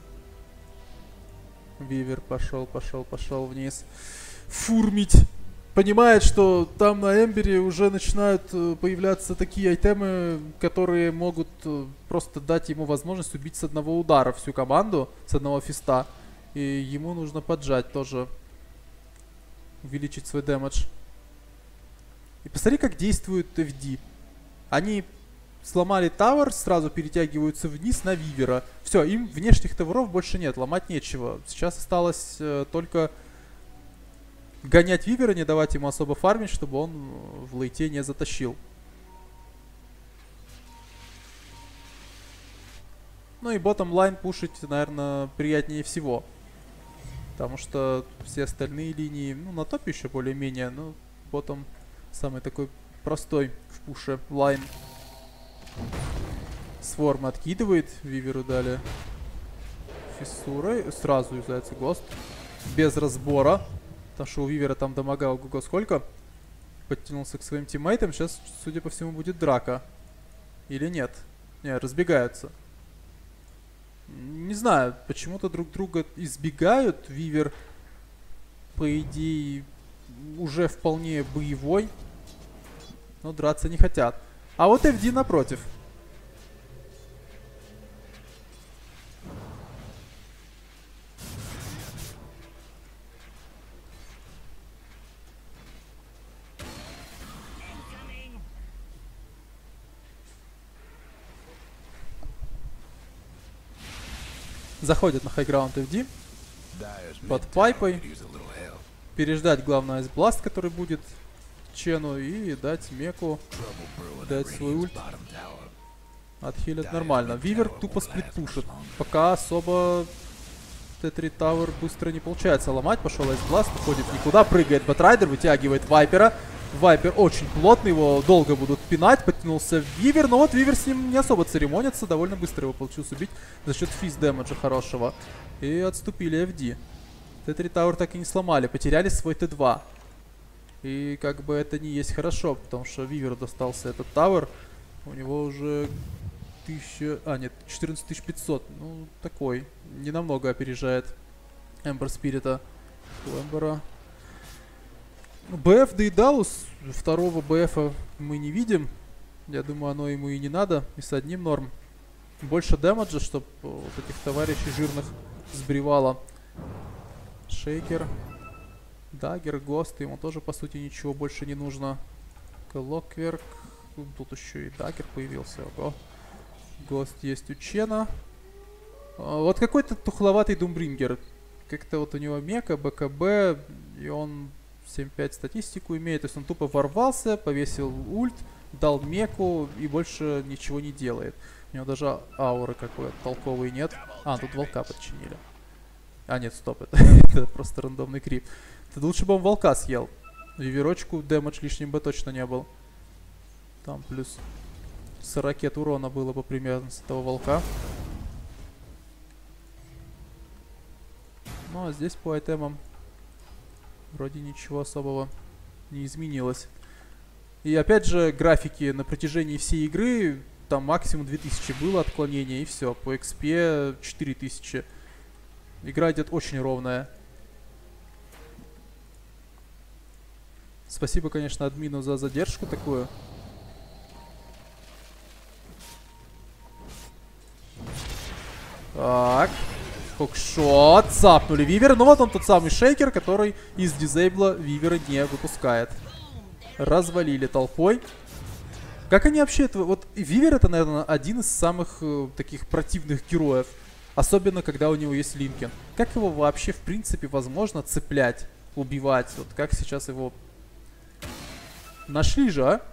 Вивер пошел вниз. Фурмить понимает, что там на Эмбере уже начинают появляться такие айтемы, которые могут просто дать ему возможность убить с одного удара всю команду, с одного фиста. И ему нужно поджать тоже, увеличить свой дэмэдж. И посмотри, как действует FD. Они сломали тавер, сразу перетягиваются вниз на Вивера. Все, им внешних таверов больше нет, ломать нечего. Сейчас осталось только гонять Вивера, не давать ему особо фармить, чтобы он в лейте не затащил. Ну и ботом лайн пушить, наверное, приятнее всего. Потому что все остальные линии, ну, на топе еще более-менее, но ботом самый такой простой в пуше лайн. Сворм откидывает, Виверу дали фиссурой, сразу юзается Гост. Без разбора, потому что у Вивера там дамага ого-го сколько. Подтянулся к своим тиммейтам, сейчас, судя по всему, будет драка. Или нет? Не, разбегаются. Не знаю, почему-то друг друга избегают. Вивер, по идее, уже вполне боевой, но драться не хотят. А вот FD напротив. Заходит на хайграунд FD. Под пайпой. Переждать, главное, айсбласт, который будет Чену, и дать Меку, дать свой ульт. Отхилят нормально. Вивер тупо сплит-пушит. Пока особо Т3 Тавер быстро не получается ломать. Пошел айсбласт, уходит никуда, прыгает Бэтрайдер, вытягивает Вайпера. Вайпер очень плотный, его долго будут пинать. Подтянулся Вивер, но вот Вивер с ним не особо церемонится. Довольно быстро его получилось убить за счет физ-дэмэджа хорошего. И отступили FD. Т3 Тавер так и не сломали, потеряли свой Т2. И как бы это не есть хорошо, потому что Виверу достался этот Тавер. У него уже 14500. Ну, такой. Не намного опережает Эмбер Спирита. У Эмбера БФ доедалус. Второго БФа мы не видим. Я думаю, оно ему и не надо. И с одним норм. Больше дэмэджа, чтобы вот этих товарищей жирных сбривало. Шейкер. Даггер, Гост. Ему тоже, по сути, ничего больше не нужно. Клокверк. Тут еще и Даггер появился. Ого. Гост есть у Чена. Вот какой-то тухловатый Думбрингер. Как-то вот у него мека, БКБ. И он 7-5 статистику имеет. То есть он тупо ворвался, повесил ульт, дал меку и больше ничего не делает. У него даже ауры какой-то толковой нет. А, тут волка подчинили. А, нет, стоп, это просто рандомный крип. Ты лучше бы он волка съел. Виверочку дэмэдж лишним бы точно не был. Там плюс 40 урона было бы примерно с этого волка. Ну, а здесь по айтемам вроде ничего особого не изменилось. И опять же, графики на протяжении всей игры, там максимум 2000 было отклонение, и все. По XP 4000. Игра идет очень ровная. Спасибо, конечно, админу за задержку такую. Так. Хукшот. Цапнули Вивера. Ну вот он тот самый шейкер, который из дизейбла Вивера не выпускает. Развалили толпой. Как они вообще это... Вот Вивер это, наверное, один из самых таких противных героев. Особенно, когда у него есть Линкен. Как его вообще, в принципе, возможно цеплять, убивать? Вот как сейчас его... Нашли же, а?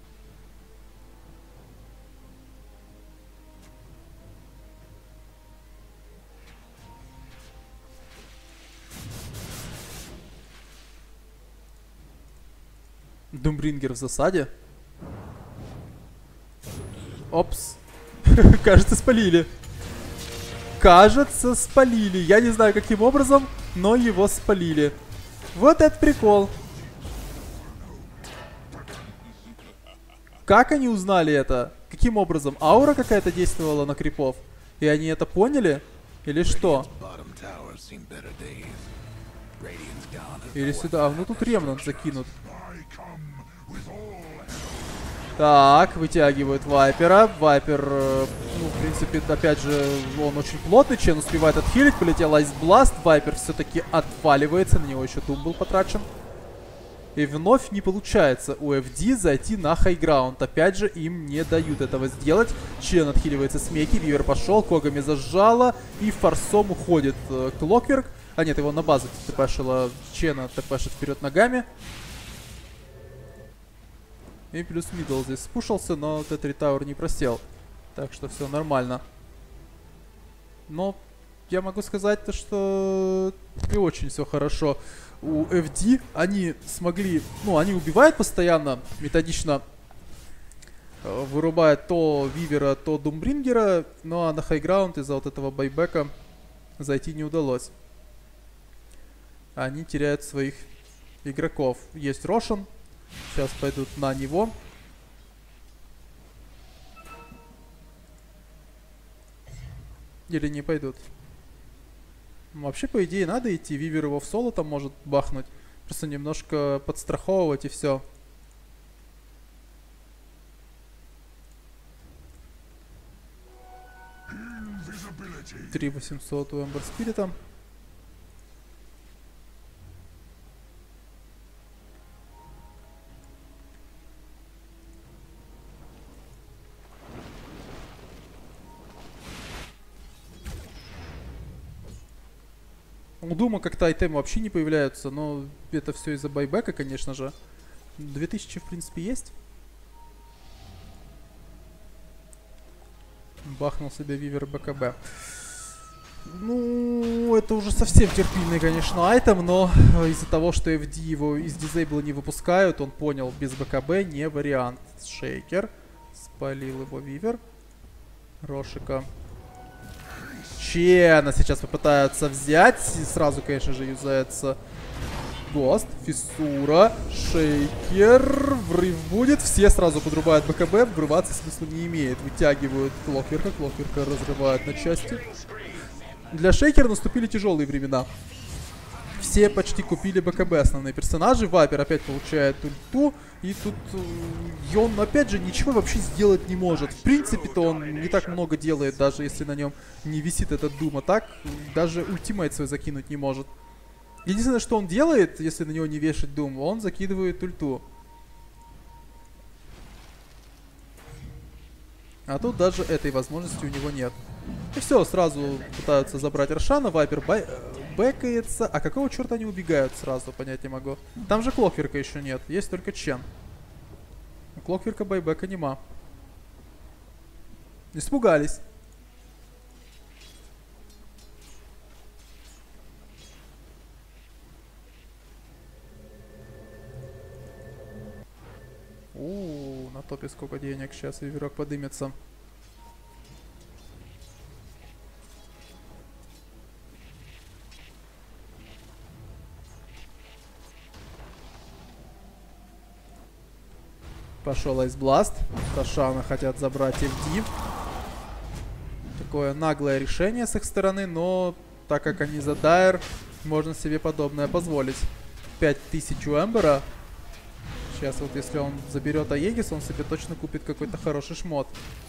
Думбрингер в засаде. Опс. Кажется, спалили. Кажется, спалили. Я не знаю, каким образом, но его спалили. Вот это прикол. Как они узнали это? Каким образом? Аура какая-то действовала на крипов? И они это поняли? Или что? Или сюда. А, ну тут ремнант закинут. Так, вытягивают Вайпера. Вайпер, ну, в принципе, опять же, он очень плотный. Чен успевает отхилить. Полетел Айсбласт. Вайпер все-таки отваливается. На него еще Дум был потрачен. И вновь не получается у FD зайти на хайграунд. Опять же, им не дают этого сделать. Чен отхиливается с Меки. Вивер пошел. Когами зажало. И форсом уходит Клокверк. А нет, его на базу тпшила Чена. Тпшит вперед ногами. И плюс мидл здесь спушился, но Т3 Тауэр не просел. Так что все нормально. Но я могу сказать, то, что не очень все хорошо. У FD они смогли... Ну, они убивают постоянно, методично вырубают то Вивера, то Думбрингера. Ну а на хайграунд из-за вот этого байбека зайти не удалось. Они теряют своих игроков. Есть Рошен. Сейчас пойдут на него. Или не пойдут? Вообще, по идее, надо идти. Вивер его в соло там может бахнуть. Просто немножко подстраховывать и все. Invisibility. 3800 у Эмбер Спирита. У Дума как-то айтемы вообще не появляются, но это все из-за байбека, конечно же. 2000, в принципе, есть. Бахнул себе Вивер БКБ. Ну, это уже совсем терпильный, конечно, айтем, но из-за того, что FD его из дизейбла не выпускают, он понял, без БКБ не вариант. Шейкер. Спалил его Вивер. Рошика. Чена сейчас попытаются взять. И сразу, конечно же, юзается Гост, Фиссура, Шейкер. Врыв будет. Все сразу подрубают БКБ. Врываться смысла не имеет. Вытягивают Клокверка. Клокверка разрывают на части. Для Шейкера наступили тяжелые времена. Все почти купили БКБ основные персонажи. Вайпер опять получает ульту. И тут он опять же ничего вообще сделать не может. В принципе-то он не так много делает, даже если на нем не висит этот Дум. А так даже ультимейт свой закинуть не может. Единственное, что он делает, если на него не вешать Дум, он закидывает ульту. А тут даже этой возможности у него нет. И все, сразу пытаются забрать Рошана. Вайпер бэкается. А какого черта они убегают сразу, понять не могу. Там же Клокверка еще нет. Есть только Чен. У Клокверка байбека нема. Испугались. На топе сколько денег. Сейчас Виверок подымется. Пошел Айсбласт. Рошана хотят забрать FD. Такое наглое решение с их стороны, но так как они за Дайр, можно себе подобное позволить. 5000 у Эмбера. Сейчас вот если он заберет Аегис, он себе точно купит какой-то хороший шмот.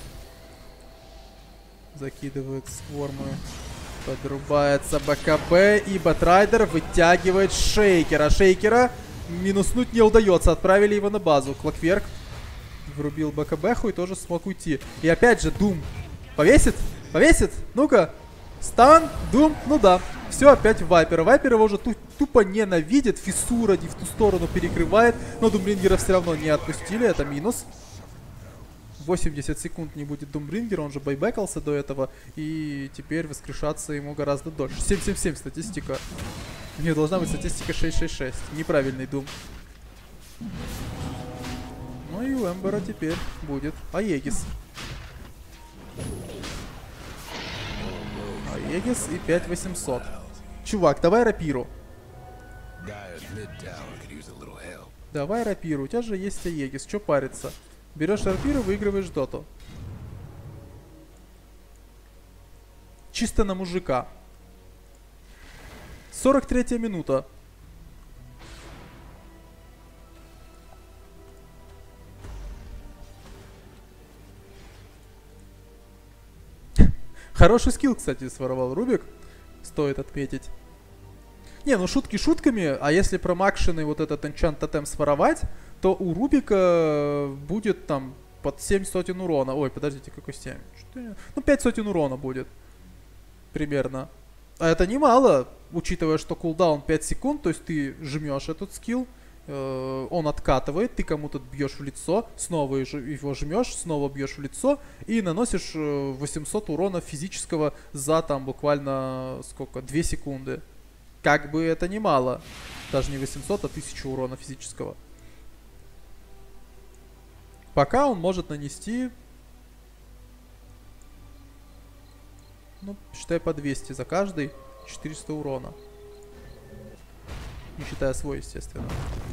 Закидывает сквормы. Подрубается БКБ. И Батрайдер вытягивает Шейкера. Шейкера минуснуть не удается. Отправили его на базу. Клокверк врубил БКБху и тоже смог уйти. И опять же Дум повесит? Повесит? Ну-ка. Стан, Дум, ну да. Все опять в Вайпера. Вайпер его уже тупо ненавидит. Фиссура не в ту сторону перекрывает. Но Думбрингера все равно не отпустили. Это минус. 80 секунд не будет Думбрингера. Он же байбекался до этого. И теперь воскрешаться ему гораздо дольше. 777 статистика. У них должна быть статистика 666. Неправильный Дум. Ну и у Эмбера теперь будет Аегис. Аегис и 5800. Чувак, давай рапиру. Давай рапиру. У тебя же есть Аегис. Че париться? Берешь рапиру, выигрываешь доту. Чисто на мужика. 43-я минута. Хороший скилл, кстати, своровал Рубик. Стоит отметить. Не, ну шутки шутками, а если промакшенный вот этот энчант тотем своровать, то у Рубика будет там под 7 сотен урона. Ой, подождите, какой 7? Ну, 5 сотен урона будет. Примерно. А это немало, учитывая, что кулдаун 5 секунд, то есть ты жмешь этот скилл, он откатывает, ты кому-то бьешь в лицо, снова его жмешь, снова бьешь в лицо и наносишь 800 урона физического за там буквально сколько? 2 секунды. Как бы это немало. Даже не 800, а 1000 урона физического. Пока он может нанести, ну, считай, по 200 за каждый, 400 урона. Не считая свой, естественно.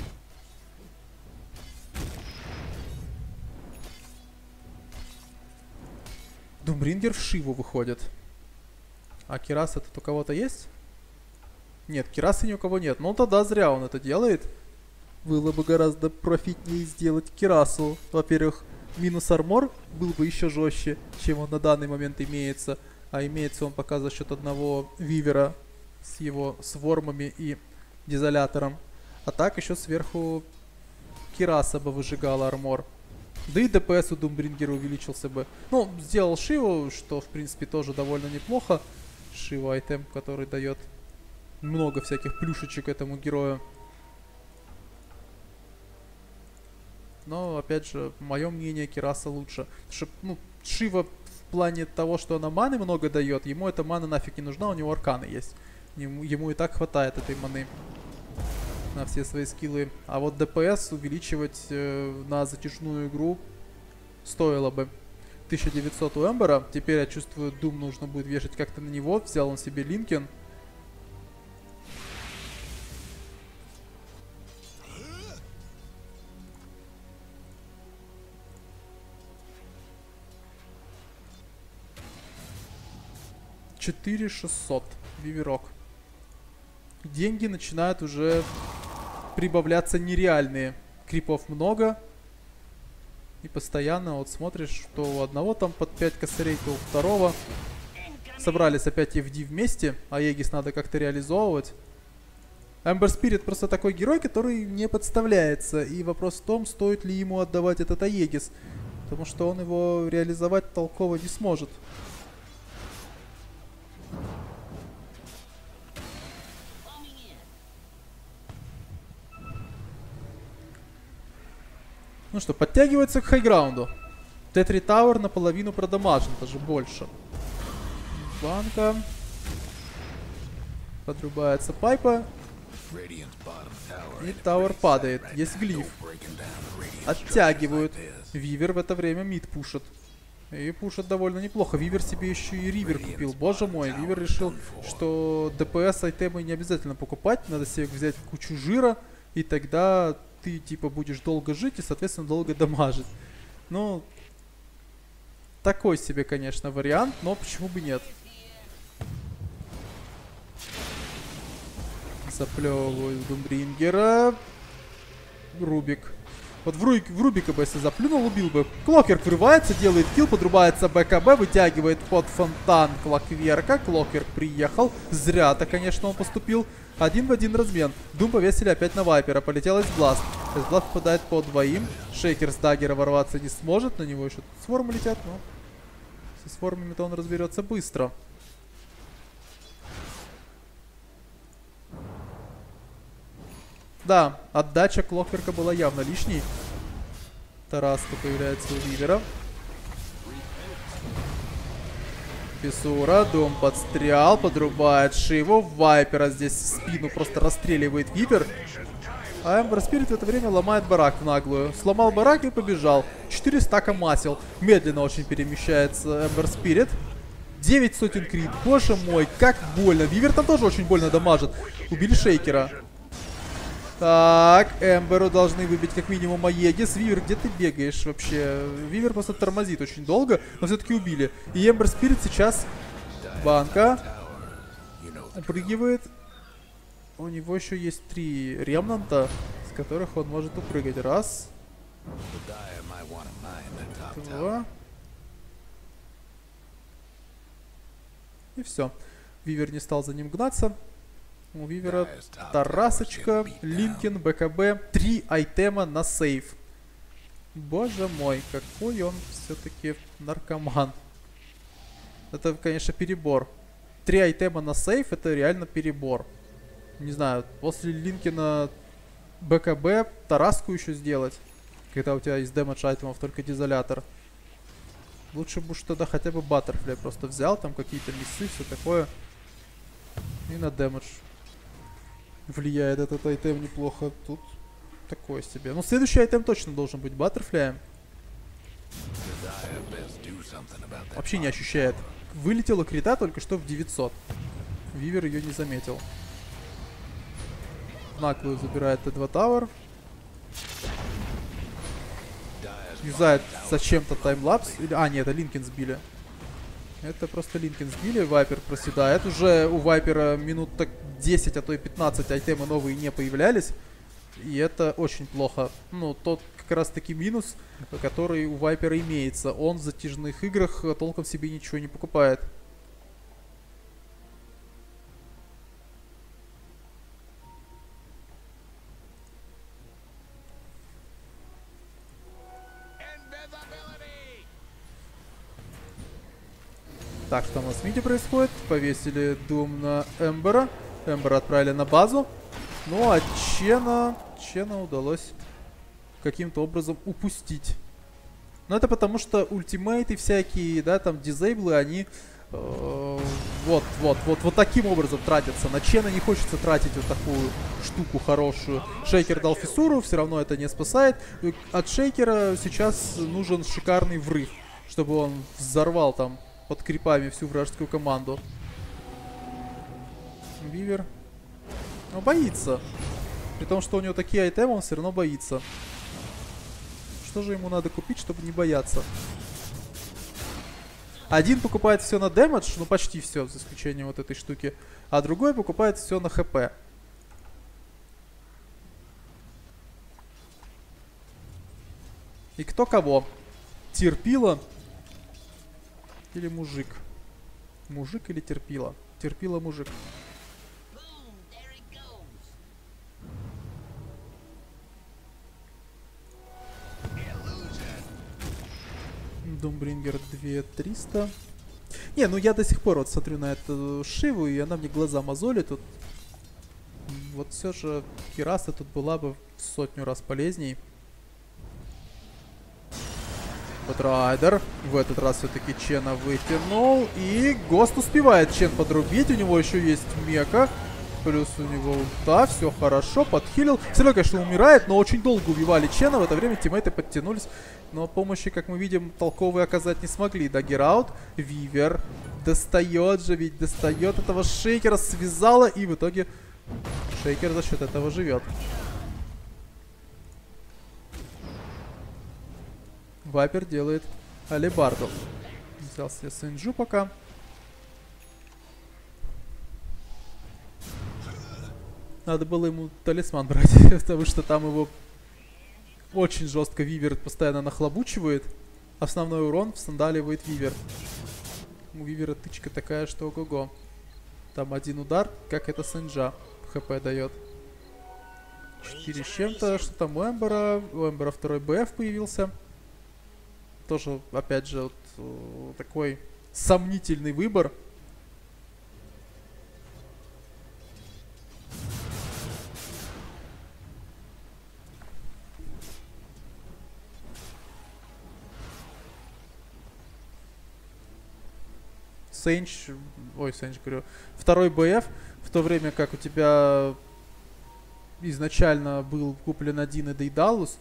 Думбрингер в Шиву выходит. А Кираса тут у кого-то есть? Нет, Кирасы ни у кого нет. Ну тогда зря он это делает. Было бы гораздо профитнее сделать Кирасу. Во-первых, минус армор был бы еще жестче, чем он на данный момент имеется. А имеется он пока за счет одного Вивера с его свормами и дизолятором. А так еще сверху Кираса бы выжигала армор. Да и ДПС у Думбрингера увеличился бы. Ну, сделал Шиву, что в принципе тоже довольно неплохо. Шива айтем, который дает много всяких плюшечек этому герою. Но, опять же, мое мнение, Кираса лучше. Ну, Шива в плане того, что она маны много дает, ему эта мана нафиг не нужна, у него арканы есть. Ему и так хватает этой маны на все свои скиллы. А вот ДПС увеличивать на затяжную игру стоило бы. 1900 у Эмбера. Теперь я чувствую, Дум нужно будет вешать как-то на него. Взял он себе Линкен. $4600. Виверок. Деньги начинают уже прибавляться нереальные. Крипов много. И постоянно вот смотришь, что у одного там под 5 косарей, то у второго. Собрались опять FD вместе, а Егис надо как-то реализовывать. Эмбер Спирит просто такой герой, который не подставляется. И вопрос в том, стоит ли ему отдавать этот Аегис. Потому что он его реализовать толково не сможет. Ну что, подтягивается к хайграунду. Т3 Тауэр наполовину продамажен, даже больше. Банка. Подрубается пайпа. И Тауэр падает. Есть глиф. Оттягивают. Вивер в это время мид пушит. И пушит довольно неплохо. Вивер себе еще и ривер купил. Боже мой, Вивер решил, что ДПС айтемы не обязательно покупать. Надо себе взять кучу жира. И тогда ты типа будешь долго жить и, соответственно, долго дамажить. Ну, такой себе, конечно, вариант, но почему бы нет? Заплевывают Думбрингера. Рубик. Вот в Рубика бы, если заплюнул, убил бы. Клокверк врывается, делает килл, подрубается БКБ, вытягивает под фонтан Клокверка. Клокверк приехал. Зря-то, конечно, он поступил. Один в один размен. Дум повесили опять на Вайпера. Полетел Эйсбласт. Эйсбласт попадает по двоим. Шейкер с даггера ворваться не сможет. На него еще сформы летят, но со сформами-то он разберется быстро. Да, отдача Клокверка была явно лишней. Тараска появляется у Вивера. Писура, Дум подстрял, подрубает Шиву. Вайпера здесь в спину просто расстреливает Вивер. А Эмбер Спирит в это время ломает барак в наглую. Сломал барак и побежал. 4 стака масел. Медленно очень перемещается Эмбер Спирит. 9 сотен крит. Боже мой, как больно. Вивер там тоже очень больно дамажит. Убили Шейкера. Так, Эмберу должны выбить как минимум Аегис. Вивер, где ты бегаешь вообще? Вивер просто тормозит очень долго, но все-таки убили. И Эмбер Спирит сейчас банка упрыгивает. У него еще есть 3 ремнанта, с которых он может упрыгать. Раз. 2. И все. Вивер не стал за ним гнаться. У Вивера Тарасочка, Линкен, БКБ. 3 айтема на сейф. Боже мой, какой он все-таки наркоман. Это, конечно, перебор. 3 айтема на сейф, это реально перебор. Не знаю, после Линкена БКБ Тараску еще сделать. Когда у тебя из дэмэдж айтемов только дизолятор. Лучше бы уж тогда хотя бы Баттерфляй просто взял. Там какие-то миссы, все такое. И на дэмэдж влияет этот айтем неплохо. Тут такое себе. Ну, следующий айтем точно должен быть Баттерфляем. Вообще не ощущает. Вылетела крита только что в 900. Вивер ее не заметил. Наглую забирает Т2 Тауэр. Юзает зачем-то таймлапс. А, нет, это Линкен сбили. Это просто Линкен сбили. Вайпер проседает. Уже у Вайпера минут так 10, а то и 15 айтемы новые не появлялись. И это очень плохо. Ну, тот как раз таки минус, который у Вайпера имеется. Он в затяжных играх толком себе ничего не покупает. Так, что у нас в миде происходит? Повесили Doom на Эмбера. Эмбера отправили на базу. Ну а Чена удалось каким-то образом упустить. Но это потому, что ультимейты всякие, да, там дизейблы, они вот таким образом тратятся. На Чена не хочется тратить вот такую штуку хорошую. Шейкер дал фиссуру, все равно это не спасает. От Шейкера сейчас нужен шикарный врыв, чтобы он взорвал там под крипами всю вражескую команду. Вивер, ну, боится. При том, что у него такие айтемы, он все равно боится. Что же ему надо купить, чтобы не бояться? Один покупает все на дэмэдж, ну почти все, за исключением вот этой штуки. А другой покупает все на хп. И кто кого? Терпила или мужик? Мужик или терпила? Терпила мужик. Думбрингер 2300. Не, ну я до сих пор вот смотрю на эту Шиву, и она мне глаза мозолит. Тут вот все же Кираса тут была бы в 100 раз полезней. Бэтрайдер. В этот раз все-таки Чена вытянул. И Гост успевает Чен подрубить. У него еще есть мека. Плюс у него ульта. Все хорошо. Подхилил. Все равно, конечно, умирает, но очень долго убивали Чена. В это время тиммейты подтянулись. Но помощи, как мы видим, толковые оказать не смогли. Даггераут. Вивер. Достает же, ведь достает этого Шейкера. Связала. И в итоге Шейкер за счет этого живет. Вайпер делает алебарду. Взял себе Сэнджу пока. Надо было ему талисман брать, потому что там его очень жестко Вивер постоянно нахлобучивает. Основной урон всандаливает Вивер. У Вивера тычка такая, что ого-го. Там один удар, как это Сэнджа хп дает. 4 с чем-то. Что там у Эмбера? У Эмбера второй БФ появился. Тоже, опять же, вот, такой сомнительный выбор. Сэндж, Сэндж говорю, второй БФ, в то время как у тебя изначально был куплен один и Дейдалус,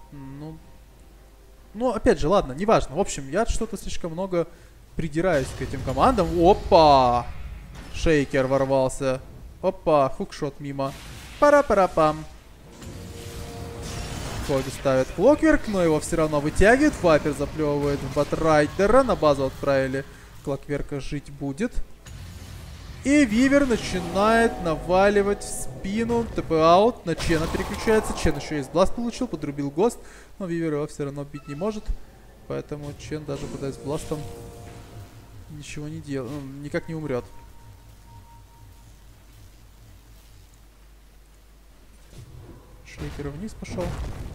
ну, опять же, ладно, неважно. В общем, я что-то слишком много придираюсь к этим командам. Опа! Шейкер ворвался. Опа, хукшот мимо. Пара-пара-пам. Коги ставит Клокверк, но его все равно вытягивает. Вайпер заплевывает в Батрайдера. На базу отправили. Клокверка жить будет. И Вивер начинает наваливать в спину. ТП-аут. На Чена переключается. Чен еще из бласт получил. Подрубил Гост. Но Вивер его все равно бить не может. Поэтому Чен даже под с бластом ничего не делает, никак не умрет. Шейкер вниз пошел.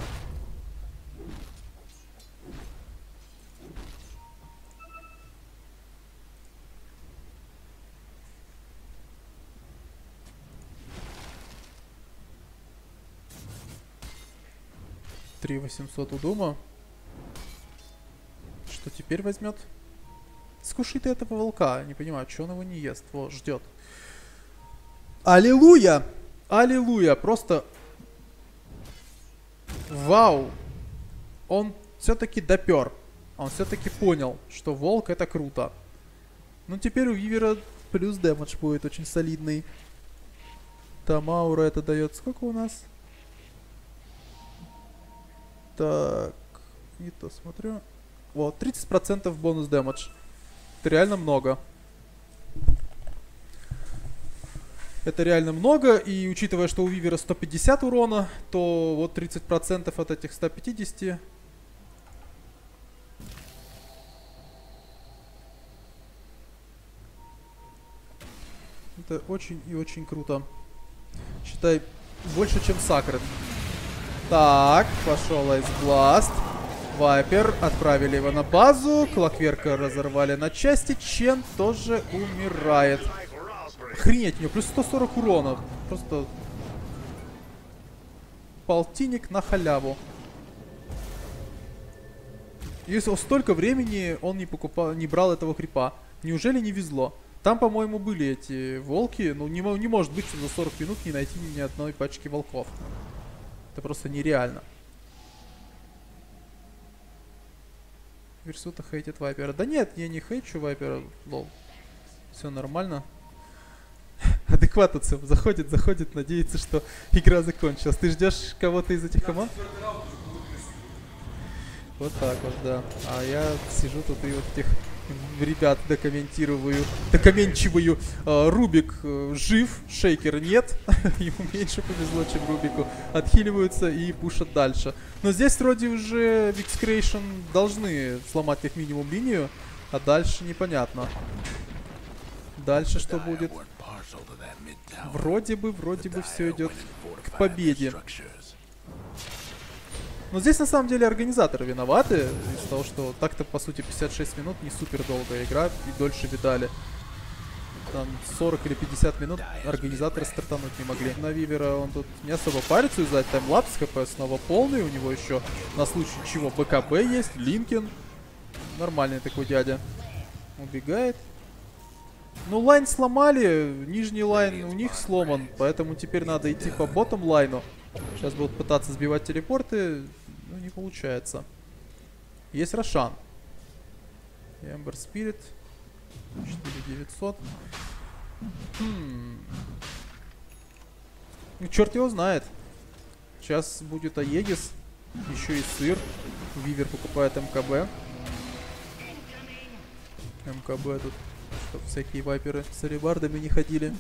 $3800 у дома. Что теперь возьмет? Скушай ты этого волка. Не понимаю, что он его не ест. Вот, ждет. Аллилуйя! Аллилуйя! Просто... Вау! Он все-таки допер. Он все-таки понял, что волк это круто. Ну теперь у Вивера плюс дэмэдж будет очень солидный. Там аура это дает. Сколько у нас? Так, не то смотрю. Вот, 30% бонус дэмэдж. Это реально много. Это реально много, и учитывая, что у Вивера 150 урона, то вот 30% от этих 150. Это очень и очень круто. Считай, больше, чем Сакред. Так, пошел Айсбласт. Вайпер, отправили его на базу. Клокверка разорвали на части. Чен тоже умирает. Охренеть, у него плюс 140 урона. Просто... полтинник на халяву. И столько времени он не покупал, не брал этого крипа. Неужели не везло? Там, по-моему, были эти волки. Ну, не может быть, что за 40 минут не найти ни одной пачки волков. Это просто нереально. Версута хейтит Вайпера. Да нет, я не хейчу Вайпера. Лол. Все нормально. Адекватно заходит, надеется, что игра закончилась. Ты ждешь кого-то из этих команд? Вот так вот, да. А я сижу тут и вот этих ребят докомментирую. Рубик жив, Шейкер нет. Ему меньше повезло, чем Рубику. Отхиливаются и пушат дальше. Но здесь вроде уже Vixcreation должны сломать как минимум линию, а дальше непонятно. Дальше что будет? Вроде бы все идет к победе. Но здесь на самом деле организаторы виноваты из-за того, что так-то по сути 56 минут не супер долгая игра и дольше видали. Там 40 или 50 минут организаторы стартануть не могли. На Вивера он тут не особо парится, юзать таймлапс, ХП снова полный, у него еще на случай чего БКБ есть, Линкен. Нормальный такой дядя. Убегает. Ну, лайн сломали, нижний лайн у них сломан, поэтому теперь надо идти по ботtom лайну. Сейчас будут пытаться сбивать телепорты, но не получается. Есть Рошан. Эмбер Спирит. 4900. Ну, черт его знает. Сейчас будет Аегис. Еще и сыр. Вивер покупает МКБ. МКБ тут, чтобы всякие вайперы с алебардами не ходили.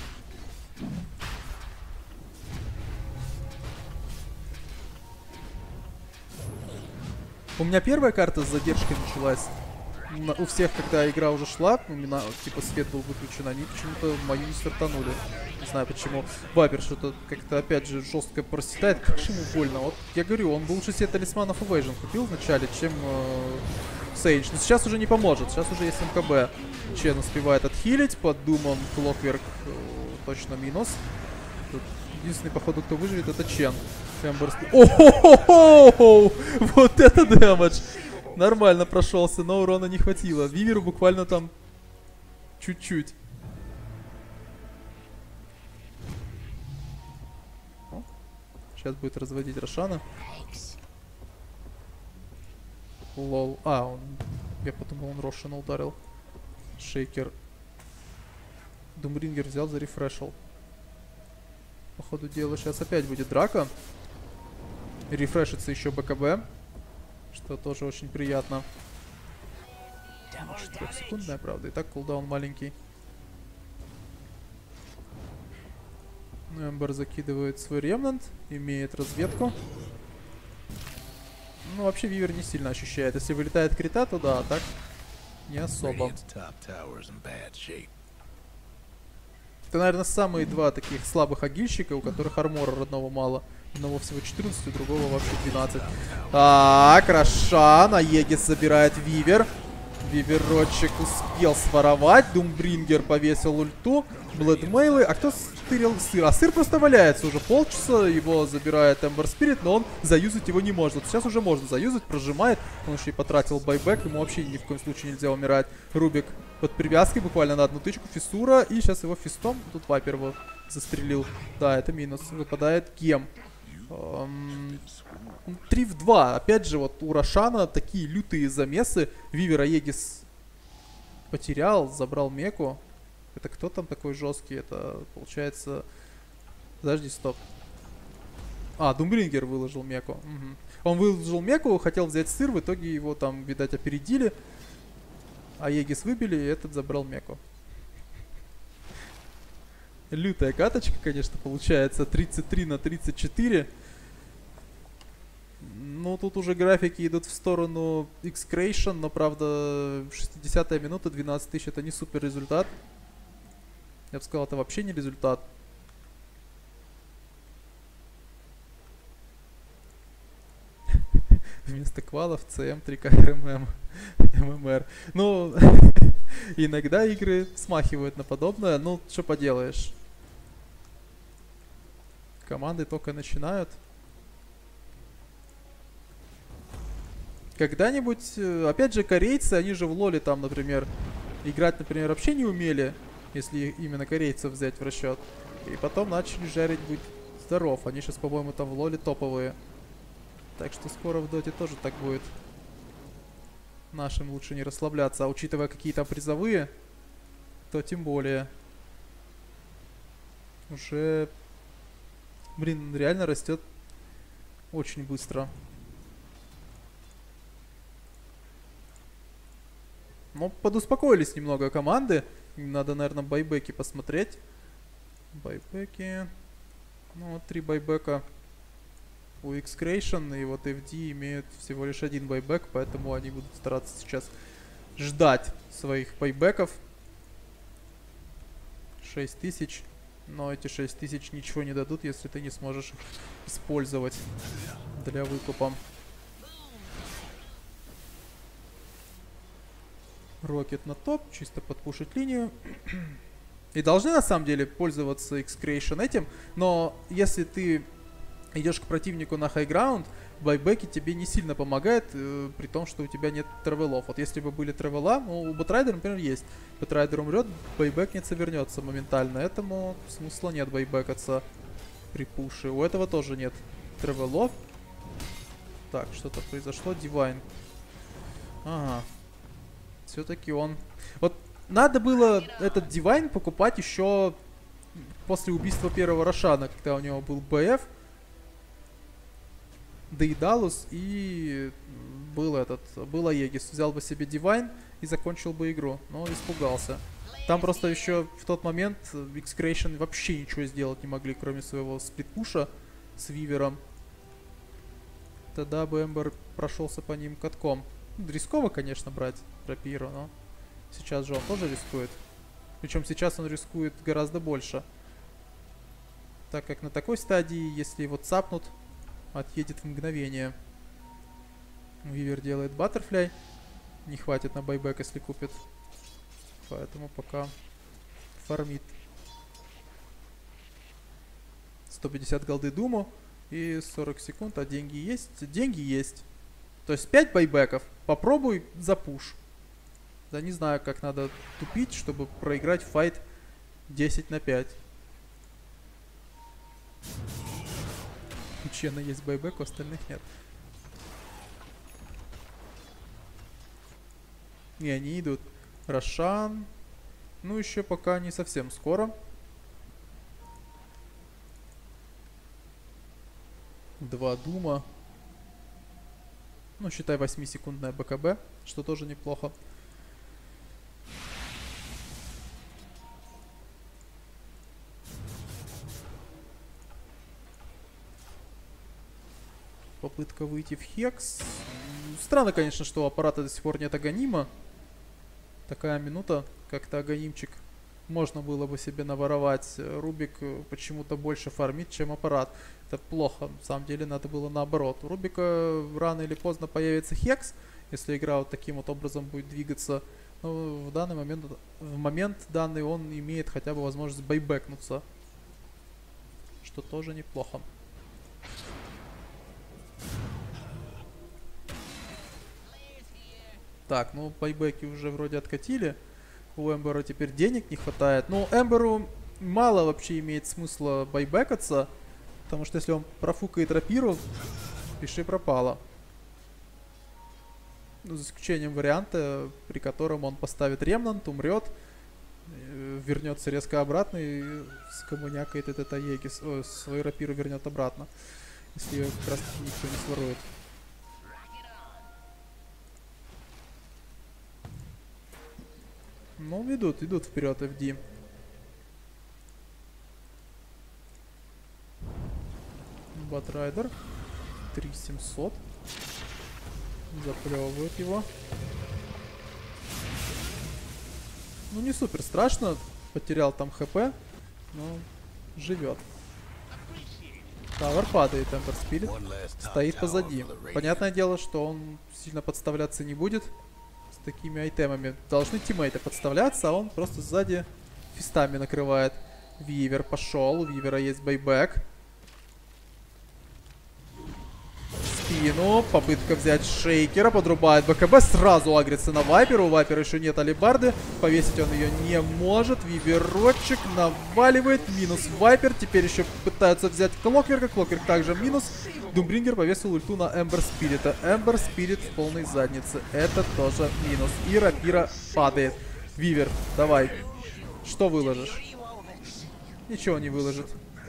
У меня первая карта с задержкой началась. У всех, когда игра уже шла, именно, типа свет был выключен, они почему-то мою не стартанули. Не знаю почему. Вайпер что-то как-то опять же жестко проседает. Как же ему больно. Вот я говорю, он бы лучше себе талисманов Evasion купил вначале, чем Сейдж. Но сейчас уже не поможет. Сейчас уже есть МКБ. Чен успевает отхилить. Под Думом Клокверк точно минус. Тут единственный, походу, кто выживет, это Чен. О-хо-хо-хо! Вот это дэмэдж! Нормально прошелся, но урона не хватило. Виверу буквально там чуть-чуть. Сейчас будет разводить Рошана. Лол. Я подумал, он Рошана ударил. Шейкер. Думрингер взял, зарефрешил. По ходу дела сейчас опять будет драка. Рефрешится еще БКБ. Что тоже очень приятно. 4-секундная, правда. И так кулдаун маленький. Эмбер закидывает свой ремнант. Имеет разведку. Ну, вообще Вивер не сильно ощущает. Если вылетает крита, то да, а так Не особо. Radiant's top tower's in bad shape. Это, наверное, самые два таких слабых агильщика, у которых армора родного мало. Одного всего 14, у другого вообще 12. Так, Рошан, Аегис забирает Вивер. Виверочек успел своровать. Думбрингер повесил ульту. Блэдмейлы. А кто стырил сыр? А сыр просто валяется уже полчаса. Его забирает Эмбер Спирит, но он заюзать его не может. Вот сейчас уже можно заюзать, прожимает. Он еще и потратил байбек. Ему вообще ни в коем случае нельзя умирать. Рубик под привязкой буквально на одну тычку. Фиссура. И сейчас его фистом. Тут Вайпер его застрелил. Да, это минус. Выпадает Гем. 3 в 2. Опять же, вот у Рошана такие лютые замесы. Вивер Аегис потерял, забрал Меку. Это кто там такой жесткий? Это получается... Подожди, стоп. А, Думбрингер выложил Меку. Угу. Он выложил Меку, хотел взять сыр, в итоге его там, видать, опередили. Аегис выбили, и этот забрал Меку. Лютая каточка, конечно, получается. 33 на 34. Ну, тут уже графики идут в сторону X-Creation, но, правда, 60-я минута, 12 тысяч, это не супер результат. Я бы сказал, это вообще не результат. Вместо квалов CM 3К ММР. Ну, иногда игры смахивают на подобное, ну, что поделаешь. Команды только начинают. Когда-нибудь, опять же, корейцы, они же в лоле там, например, играть, например, вообще не умели, если именно корейцев взять в расчет. И потом начали жарить, будь здоров. Они сейчас, по-моему, там в лоле топовые. Так что скоро в доте тоже так будет. Нашим лучше не расслабляться. А учитывая какие там призовые, то тем более. Уже, блин, реально растет очень быстро. Ну, подуспокоились немного команды. Надо, наверное, байбеки посмотреть. Байбеки. Ну, вот 3 байбека у X-Creation. И вот FD имеют всего лишь 1 байбек. Поэтому они будут стараться сейчас ждать своих байбеков. 6000. Но эти 6000 ничего не дадут, если ты не сможешь их использовать для выкупа. Рокет на топ, чисто подпушить линию. И должны на самом деле пользоваться X-Creation этим, но если ты идешь к противнику на хайграунд, байбеки тебе не сильно помогает, при том, что у тебя нет тревелов. Вот если бы были тревела, ну, у Бэтрайдера, например, есть. Бэтрайдер умрет, байбек не совернется моментально, этому смысла нет байбекаться при пуше. У этого тоже нет тревелов. Так, что-то произошло, Дивайн. Ага. Все-таки он... Вот надо было этот Дивайн покупать еще после убийства первого Рошана, когда у него был БФ, Дейдалус и был Аегис. Взял бы себе Дивайн и закончил бы игру, но испугался. Там просто еще в тот момент X-Creation вообще ничего сделать не могли, кроме своего сплитпуша с Вивером. Тогда бы Эмбер прошелся по ним катком. Рисково, конечно, брать рапиру, но сейчас же он тоже рискует. Причем сейчас он рискует гораздо больше. Так как на такой стадии, если его цапнут, отъедет в мгновение. Вивер делает баттерфляй. Не хватит на байбек, если купит. Поэтому пока фармит. 150 голды Думу и 40 секунд, а деньги есть? Деньги есть. То есть 5 байбеков. Попробуй запуш. Да не знаю, как надо тупить, чтобы проиграть файт 10 на 5. У Чена есть байбек, у остальных нет. И они идут. Рошан. Ну, еще пока не совсем скоро. 2 Дума. Ну, считай 8-секундная БКБ, что тоже неплохо. Попытка выйти в Хекс. Странно, конечно, что у аппарата до сих пор нет Аганима. Такая минута, как-то аганимчик. Можно было бы себе наворовать. Рубик почему-то больше фармит, чем аппарат. Это плохо. На самом деле надо было наоборот. У Рубика рано или поздно появится хекс, если игра вот таким вот образом будет двигаться. Но в данный момент, в момент данный он имеет хотя бы возможность байбекнуться. Что тоже неплохо. Так, ну байбеки уже вроде откатили. У Эмбера теперь денег не хватает. Ну, Эмберу мало вообще имеет смысла байбекаться. Потому что если он профукает рапиру, пиши пропало. Ну, за исключением варианта, при котором он поставит ремнант, умрет, вернется резко обратно и скоммунякает этот Аегис. Свою рапиру вернет обратно. Если ее как раз таки никто не сворует. Ну, идут вперед FD. Батрайдер. 3700. Заплевывают его. Ну, не супер страшно. Потерял там хп, но живет. Тавер падает, Эмбер Спирит. Стоит позади. Понятное дело, что он сильно подставляться не будет. С такими айтемами. Должны тиммейты подставляться, а он просто сзади фистами накрывает. Вивер пошел. У Вивера есть байбек. Спину. Попытка взять шейкера. Подрубает БКБ. Сразу агрится на Вайпера. У Вайпера еще нет алибарды. Повесить он ее не может. Виверочек наваливает. Минус Вайпер. Теперь еще пытаются взять Клокверка. Клокверк также минус. Думбрингер повесил ульту на Эмбер Спирита. Эмбер Спирит в полной заднице. Это тоже минус. И рапира падает. Вивер, давай. Что выложишь? Ничего не выложит.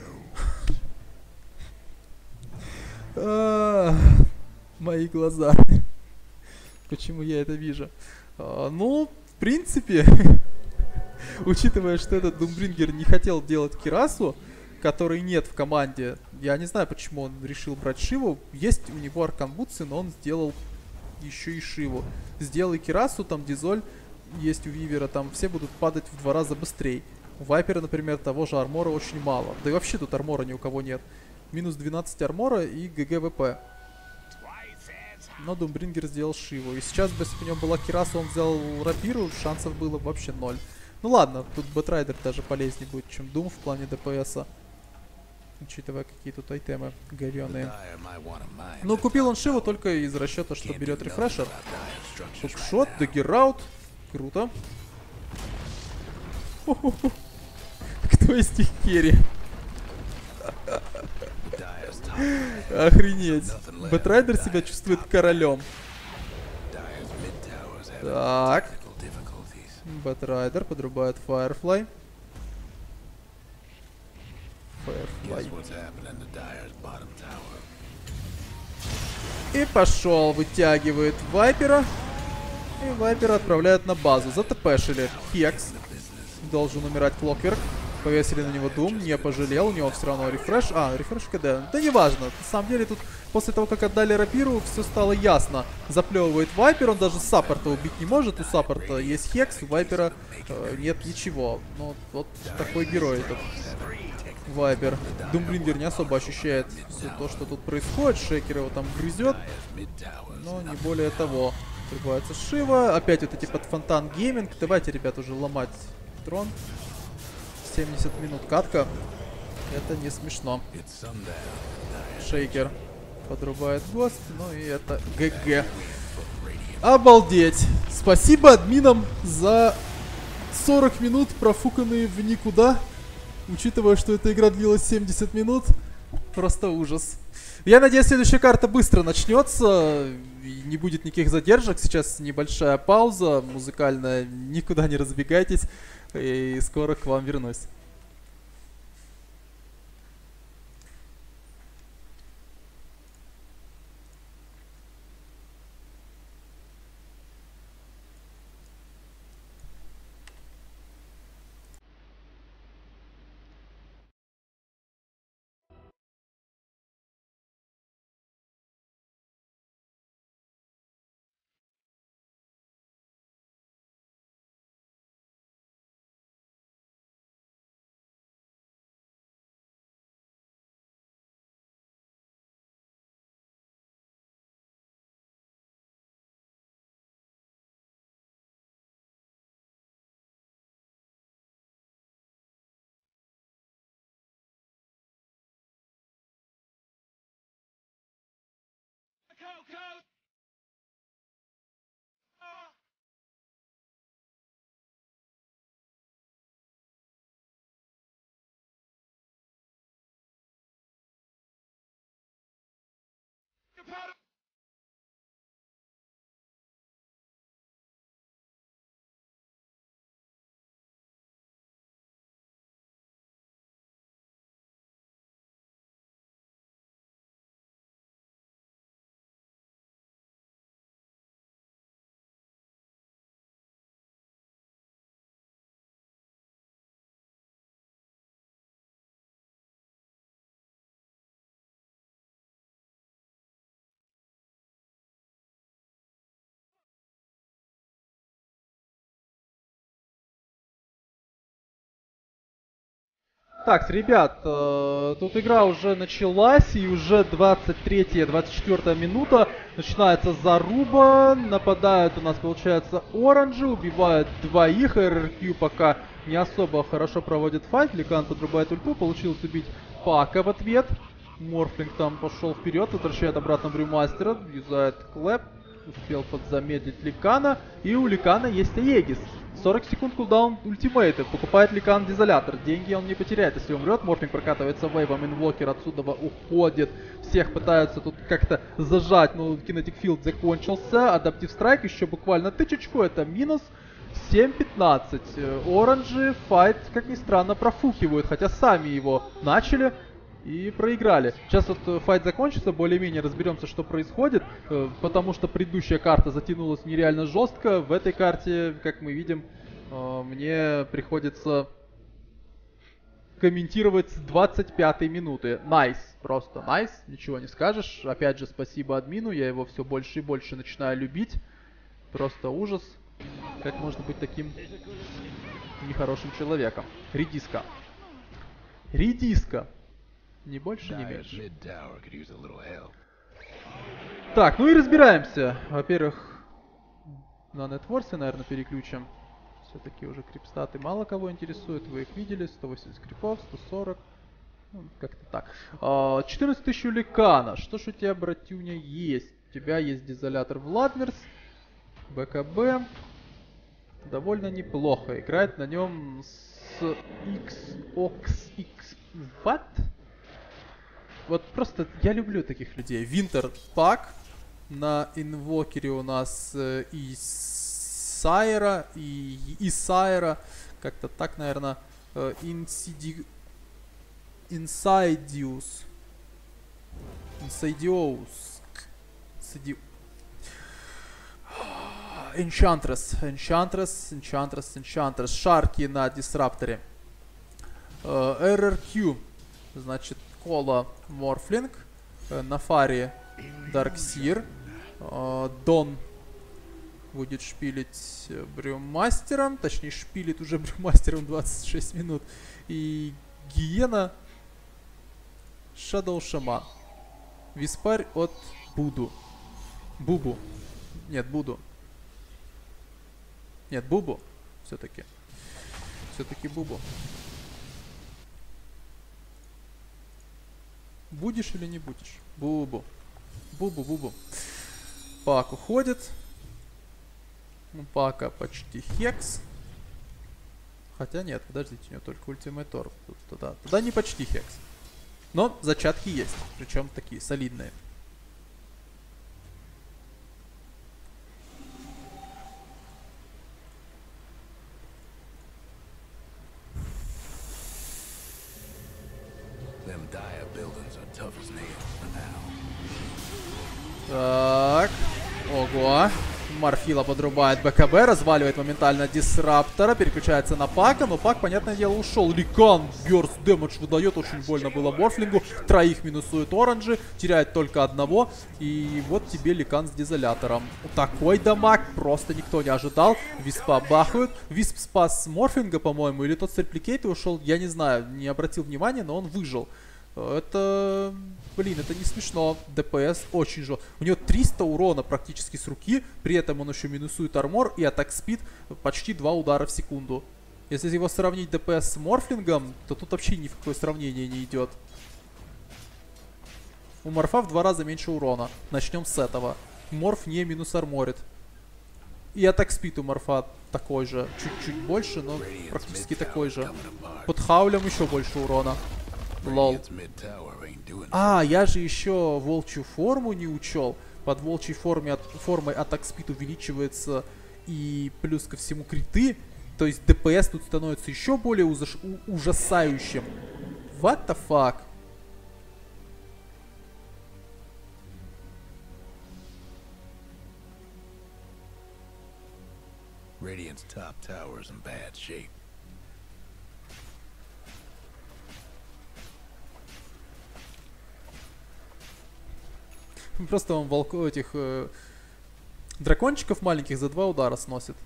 Мои глаза. Почему я это вижу? Ну, в принципе, учитывая, что этот Думбрингер не хотел делать Кирасу, которой нет в команде, я не знаю, почему он решил брать Шиву. Есть у него арканбутсы, но он сделал еще и Шиву. Сделай Кирасу, там Дизоль есть у Вивера, там все будут падать в 2 раза быстрее. У Вайпера, например, того же армора очень мало. Да и вообще тут армора ни у кого нет. Минус 12 армора и ГГВП. Но Думбрингер сделал Шиву. И сейчас, если бы у него была Кираса, он взял рапиру, шансов было вообще 0. Ну ладно, тут Бэтрайдер даже полезнее будет, чем Дум в плане ДПСа. Учитывая, какие тут айтемы говёные. Ну, купил он Шиву только из расчета, что берет рефрешер. Хукшот, даггераут. Круто. Кто из них керри? Охренеть. Бэтрайдер себя чувствует королем. Так. Бэтрайдер подрубает Firefly. И пошел, вытягивает Вайпера. И Вайпера отправляют на базу. ЗТПшили. Хекс. Должен умирать Клокверк. Повесили на него Дум, не пожалел, у него все равно рефреш. Рефреш КД. Да неважно. На самом деле тут после того, как отдали рапиру, все стало ясно. Заплевывает Вайпер, он даже саппорта убить не может. У саппорта есть Хекс, у Вайпера нет ничего. Ну, вот такой герой этот Вайпер. Думбрингер не особо ощущает все то, что тут происходит. Шейкер его там грызет, но не более того. Прибывается Шива. Опять вот эти под фонтан гейминг. Давайте, ребят, уже ломать трон. 70 минут катка. Это не смешно. Шейкер подрубает ГОСТ. Ну и это ГГ. Обалдеть. Спасибо админам за 40 минут, профуканные в никуда. Учитывая, что эта игра длилась 70 минут. Просто ужас. Я надеюсь, следующая карта быстро начнется. И не будет никаких задержек. Сейчас небольшая пауза музыкальная. Никуда не разбегайтесь. И скоро к вам вернусь. Так, ребят, тут игра уже началась, и уже 23-24 минута. Начинается заруба, нападают у нас, получается, оранжи, убивают двоих. РРК пока не особо хорошо проводит файт. Ликан подрубает ульту, получилось убить Пака в ответ. Морфлинг там пошел вперед, возвращает обратно Брюмастера, юзает клэп. Успел подзамедлить Ликана, и у Ликана есть Аегис. 40 секунд кулдаун ультимейты. Покупает Ликан дизолятор. Деньги он не потеряет, если умрет. Морфлинг прокатывается вейвом, инвокер отсюда уходит. Всех пытаются тут как-то зажать, но Kinetic Field закончился. Адаптив Страйк еще буквально тычечку, это минус. 7-15. Оранжи файт, как ни странно, профукивают, хотя сами его начали. И проиграли. Сейчас вот файт закончится, более-менее разберемся, что происходит, потому что предыдущая карта затянулась нереально жестко. В этой карте, как мы видим, мне приходится комментировать с 25-й минуты. Найс, просто найс, ничего не скажешь. Опять же, спасибо админу, я его все больше и больше начинаю любить. Просто ужас, как можно быть таким нехорошим человеком. Редиска. Редиска. Ни больше, ни меньше. Так, ну и разбираемся. Во-первых, на нетворсе, наверное, переключим. Все-таки уже крипстаты мало кого интересуют. Вы их видели. 180 крипов, 140. Ну, как-то так. 14 тысяч у Ликана. Что ж у тебя, братюня, есть? У тебя есть дизолятор Владмирс. БКБ. Довольно неплохо. Играет на нем с XOXX. What? Вот просто я люблю таких людей. Винтер Пак. На инвокере у нас и Сайра, и Сайра. Как-то так, наверное. Инсайдиус. Инсайдиус. Энчантрес. Шарки на дисрапторе. РРК. Значит, Кола Морфлинг, на фаре Дарксир, Дон будет шпилить Брюмастером, точнее шпилит уже Брюмастером 26 минут, и Гиена Шадоу Шаман. Виспарь от Бубу. Нет, Бубу. Все-таки Бубу. Будешь или не будешь? Бубу. Пак уходит. Ну, Пака почти хекс. Хотя нет, подождите, у него только ультимейт торп. Туда не почти хекс. Но зачатки есть. Причем такие солидные. Так. Ого. Морфила подрубает БКБ, разваливает моментально дисраптора, переключается на Пака, но Пак, понятное дело, ушел. Ликан бёрст дэмэдж выдает, очень больно было Морфлингу. Троих минусует оранжи, теряет только одного. И вот тебе Ликан с дизолятором. Такой дамаг просто никто не ожидал. Виспа бахают. Висп спас Морфлинга, по-моему, или тот с репликейта ушел, я не знаю, не обратил внимания, но он выжил. Это, блин, это не смешно. ДПС очень жестко. У него 300 урона практически с руки. При этом он еще минусует армор и атак спид почти 2 удара в секунду. Если его сравнить ДПС с Морфлингом, то тут вообще ни в какое сравнение не идет. У Морфа в 2 раза меньше урона. Начнем с этого. Морф не минус арморит. И атак спид у Морфа такой же. Чуть-чуть больше, но практически такой же. Под хаулем еще больше урона. Лол. Radiant's mid tower ain't doing А, я же еще волчью форму не учел. Под волчьей формой атак спид увеличивается и плюс ко всему криты. То есть ДПС тут становится еще более ужасающим. What the fuck? Radiant's top tower's in bad shape. Просто он этих дракончиков маленьких за 2 удара сносит.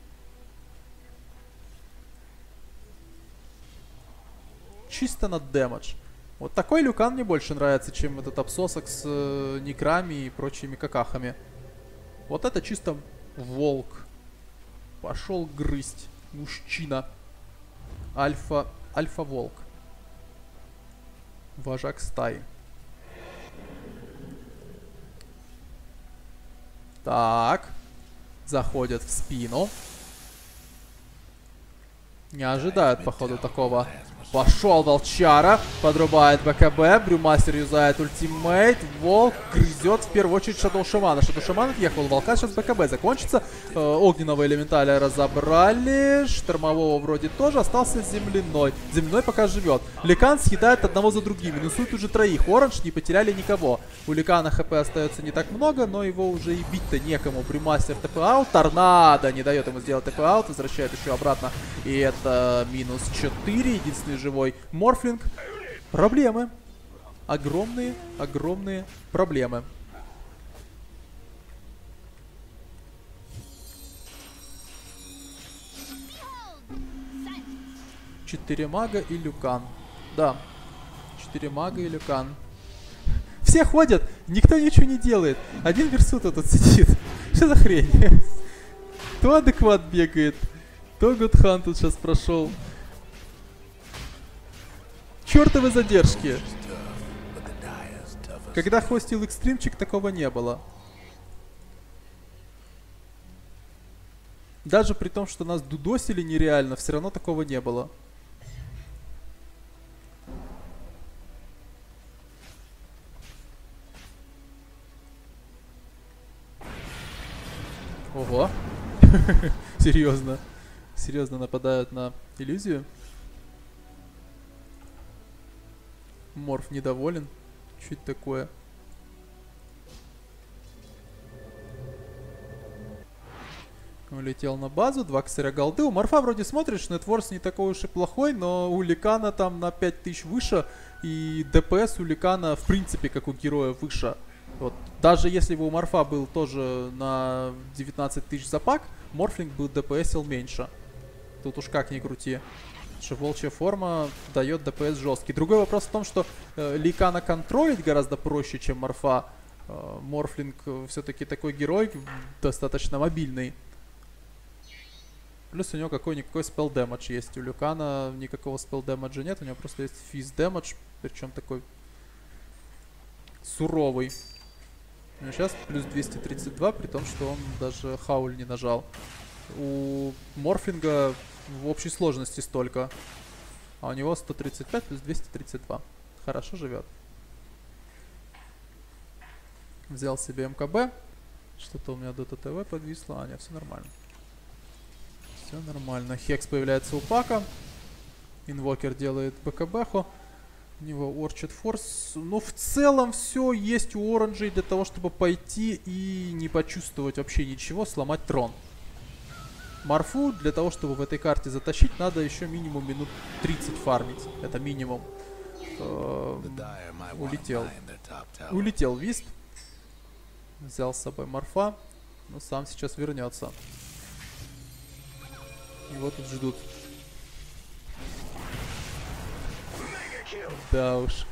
Чисто на дэмэдж. Вот такой люкан мне больше нравится, чем этот обсосок с некрами и прочими какахами. Вот это чисто волк. Пошел грызть. Мужчина. Альфа-волк. Вожак стаи. Так. Заходят в спину. Не ожидают, походу, такого. Пошел волчара. Подрубает БКБ. Брюмастер юзает ультимейт. Волк грызет в первую очередь Шадоу Шамана. Шадоу Шаман отъехал. Волка сейчас БКБ закончится. Огненного элементаля разобрали. Штормового вроде тоже. Остался земляной. Земляной пока живет. Ликан съедает одного за другим. Минусует уже 3. Оранж не потеряли никого. У Ликана хп остается не так много, но его уже и бить-то некому. Брюмастер ТП-аут. Торнадо не дает ему сделать ТП-аут. Возвращает еще обратно. И это минус 4. Единственный живой Морфлинг. Проблемы. Огромные проблемы. Четыре мага и люкан. Да. 4 мага и люкан. Все ходят, никто ничего не делает. Один Версута тут сидит. Что за хрень? То адекват бегает, то Гудхан тут сейчас прошел. Чёртовы задержки. Когда хостил экстримчик, такого не было. Даже при том, что нас дудосили нереально, все равно такого не было. Ого. Серьезно. Серьезно нападают на иллюзию. Морф недоволен. Чуть такое. Улетел на базу. 2 косаря голды. У Морфа вроде смотришь, нетворс не такой уж и плохой, но у Ликана там на 5000 выше. И ДПС у Ликана в принципе как у героя выше. Вот. Даже если бы у Морфа был тоже на 19 тысяч за пак, Морфлинг бы ДПСил меньше. Тут уж как ни крути. Что волчья форма дает ДПС жесткий. Другой вопрос в том, что Ликана контролить гораздо проще, чем Морфа. Морфлинг все-таки такой герой, достаточно мобильный. Плюс у него какой-никакой спелл дэмэдж есть. У Люкана никакого спелл дэмэджа нет, у него просто есть физ дэмэдж, причем такой суровый. У него сейчас плюс 232, при том, что он даже хауль не нажал. У Морфлинга в общей сложности столько. А у него 135 плюс 232. Хорошо живет. Взял себе МКБ. Что-то у меня Дота ТВ подвисло. А, нет, все нормально. Все нормально. Хекс появляется у Пака. Инвокер делает БКБху. У него Orchard Force. Но в целом все есть у Оранжей для того, чтобы пойти и не почувствовать вообще ничего, сломать трон. Морфу для того, чтобы в этой карте затащить, надо еще минимум минут 30 фармить. Это минимум. Улетел. Улетел Висп. Взял с собой Морфа. Но сам сейчас вернется. Его тут ждут. Да уж.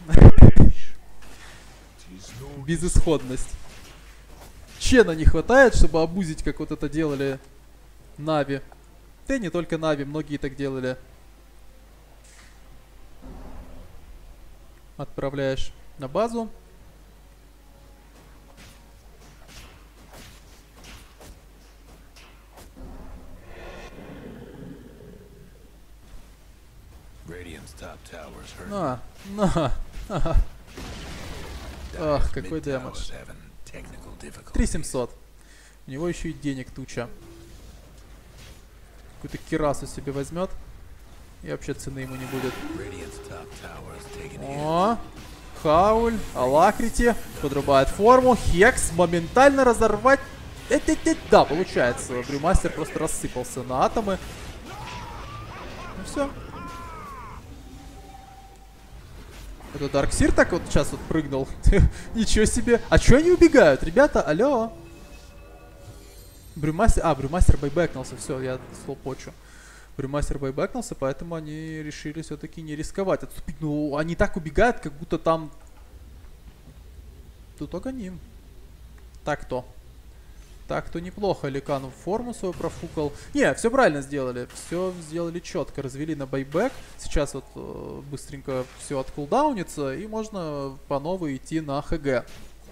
Безысходность. Чена не хватает, чтобы обузить, как вот это делали Нави. Да и не только Нави, многие так делали. Отправляешь на базу. Radiant's top tower's hurt. На. Ах, Dire's какой mid дэмэдж. tower's having technical difficulties. 3700. У него еще и денег туча. Какую-то кирасу себе возьмет. И вообще цены ему не будет. Radiant's top tower's taking a hit. О, Хауль, Алакрити, подрубает форму. Хекс моментально разорвать. Да, получается. Брюмастер просто рассыпался на атомы. Ну все. Это Дарксир так вот сейчас вот прыгнул. Ничего себе. А чё они убегают? Ребята, алло. Брюмастер байбэкнулся. Все, я слопочу. Брюмастер байбэкнулся, поэтому они решили все-таки не рисковать. Отступить. Ну, они так убегают, как будто там... Тут огоним. Так-то. Так-то неплохо. Ликан форму свою профукал. Не, все правильно сделали. Все сделали четко. Развели на байбэк. Сейчас вот быстренько все откулдаунится. И можно по новой идти на ХГ.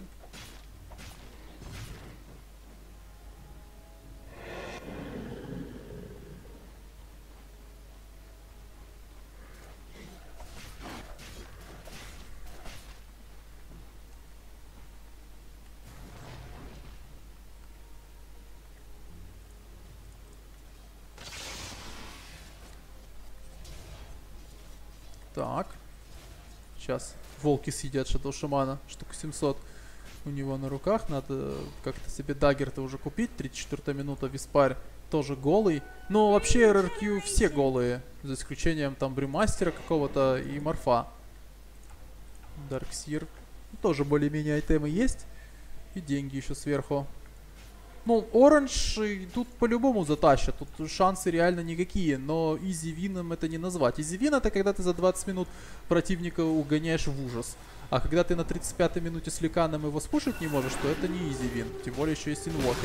Так. Сейчас волки съедят Shadow Shaman. Штука 700 у него на руках. Надо как-то себе даггер-то уже купить. 34 минута, Виспарь тоже голый. Но вообще РРК все голые. За исключением там Брюмастера какого-то и Морфа. Дарксир. Тоже более-менее айтемы есть. И деньги еще сверху. Ну, Оранж тут по-любому затащат. Тут шансы реально никакие. Но изи-вином это не назвать. Изи-вин это когда ты за 20 минут противника угоняешь в ужас. А когда ты на 35-й минуте с Ликаном его спушить не можешь, то это не изи-вин. Тем более еще есть инвокер.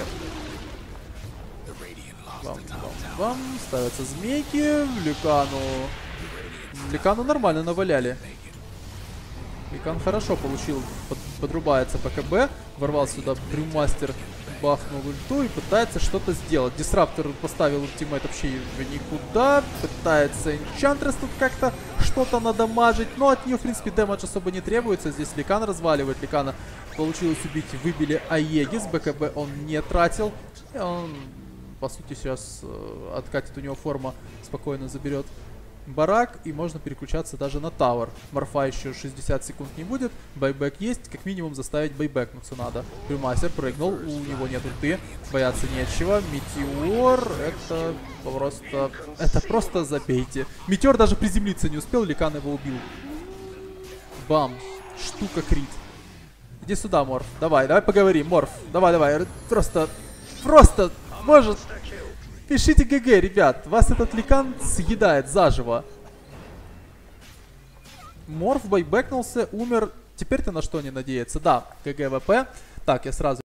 Бам. Ставятся змейки. Ликану нормально наваляли. Ликан хорошо получил. Подрубается по КБ. Ворвался сюда Брюмастер. Бахнул ульту и пытается что-то сделать. Дисраптор поставил ультимейт вообще в никуда. Пытается Энчантрес тут как-то что-то надамажить. Но от нее, в принципе, дэмэдж особо не требуется. Здесь Ликан разваливает. Ликана получилось убить. Выбили Аегис. БКБ он не тратил. И он, по сути, сейчас откатит. У него форма спокойно заберет барак, и можно переключаться даже на тауэр. Морфа еще 60 секунд не будет, байбэк есть, как минимум заставить байбэкнуться надо. Брюмастер прыгнул, у него нет ульты, бояться нечего. Метеор, это просто забейте. Метеор даже приземлиться не успел, Ликан его убил. Бам, штука крит. Иди сюда, Морф, давай поговорим, Морф, давай, просто, может... Пишите ГГ, ребят. Вас этот Ликан съедает заживо. Морф байбэкнулся, умер. Теперь-то на что не надеяться? Да, ГГ ВП. Так, я сразу...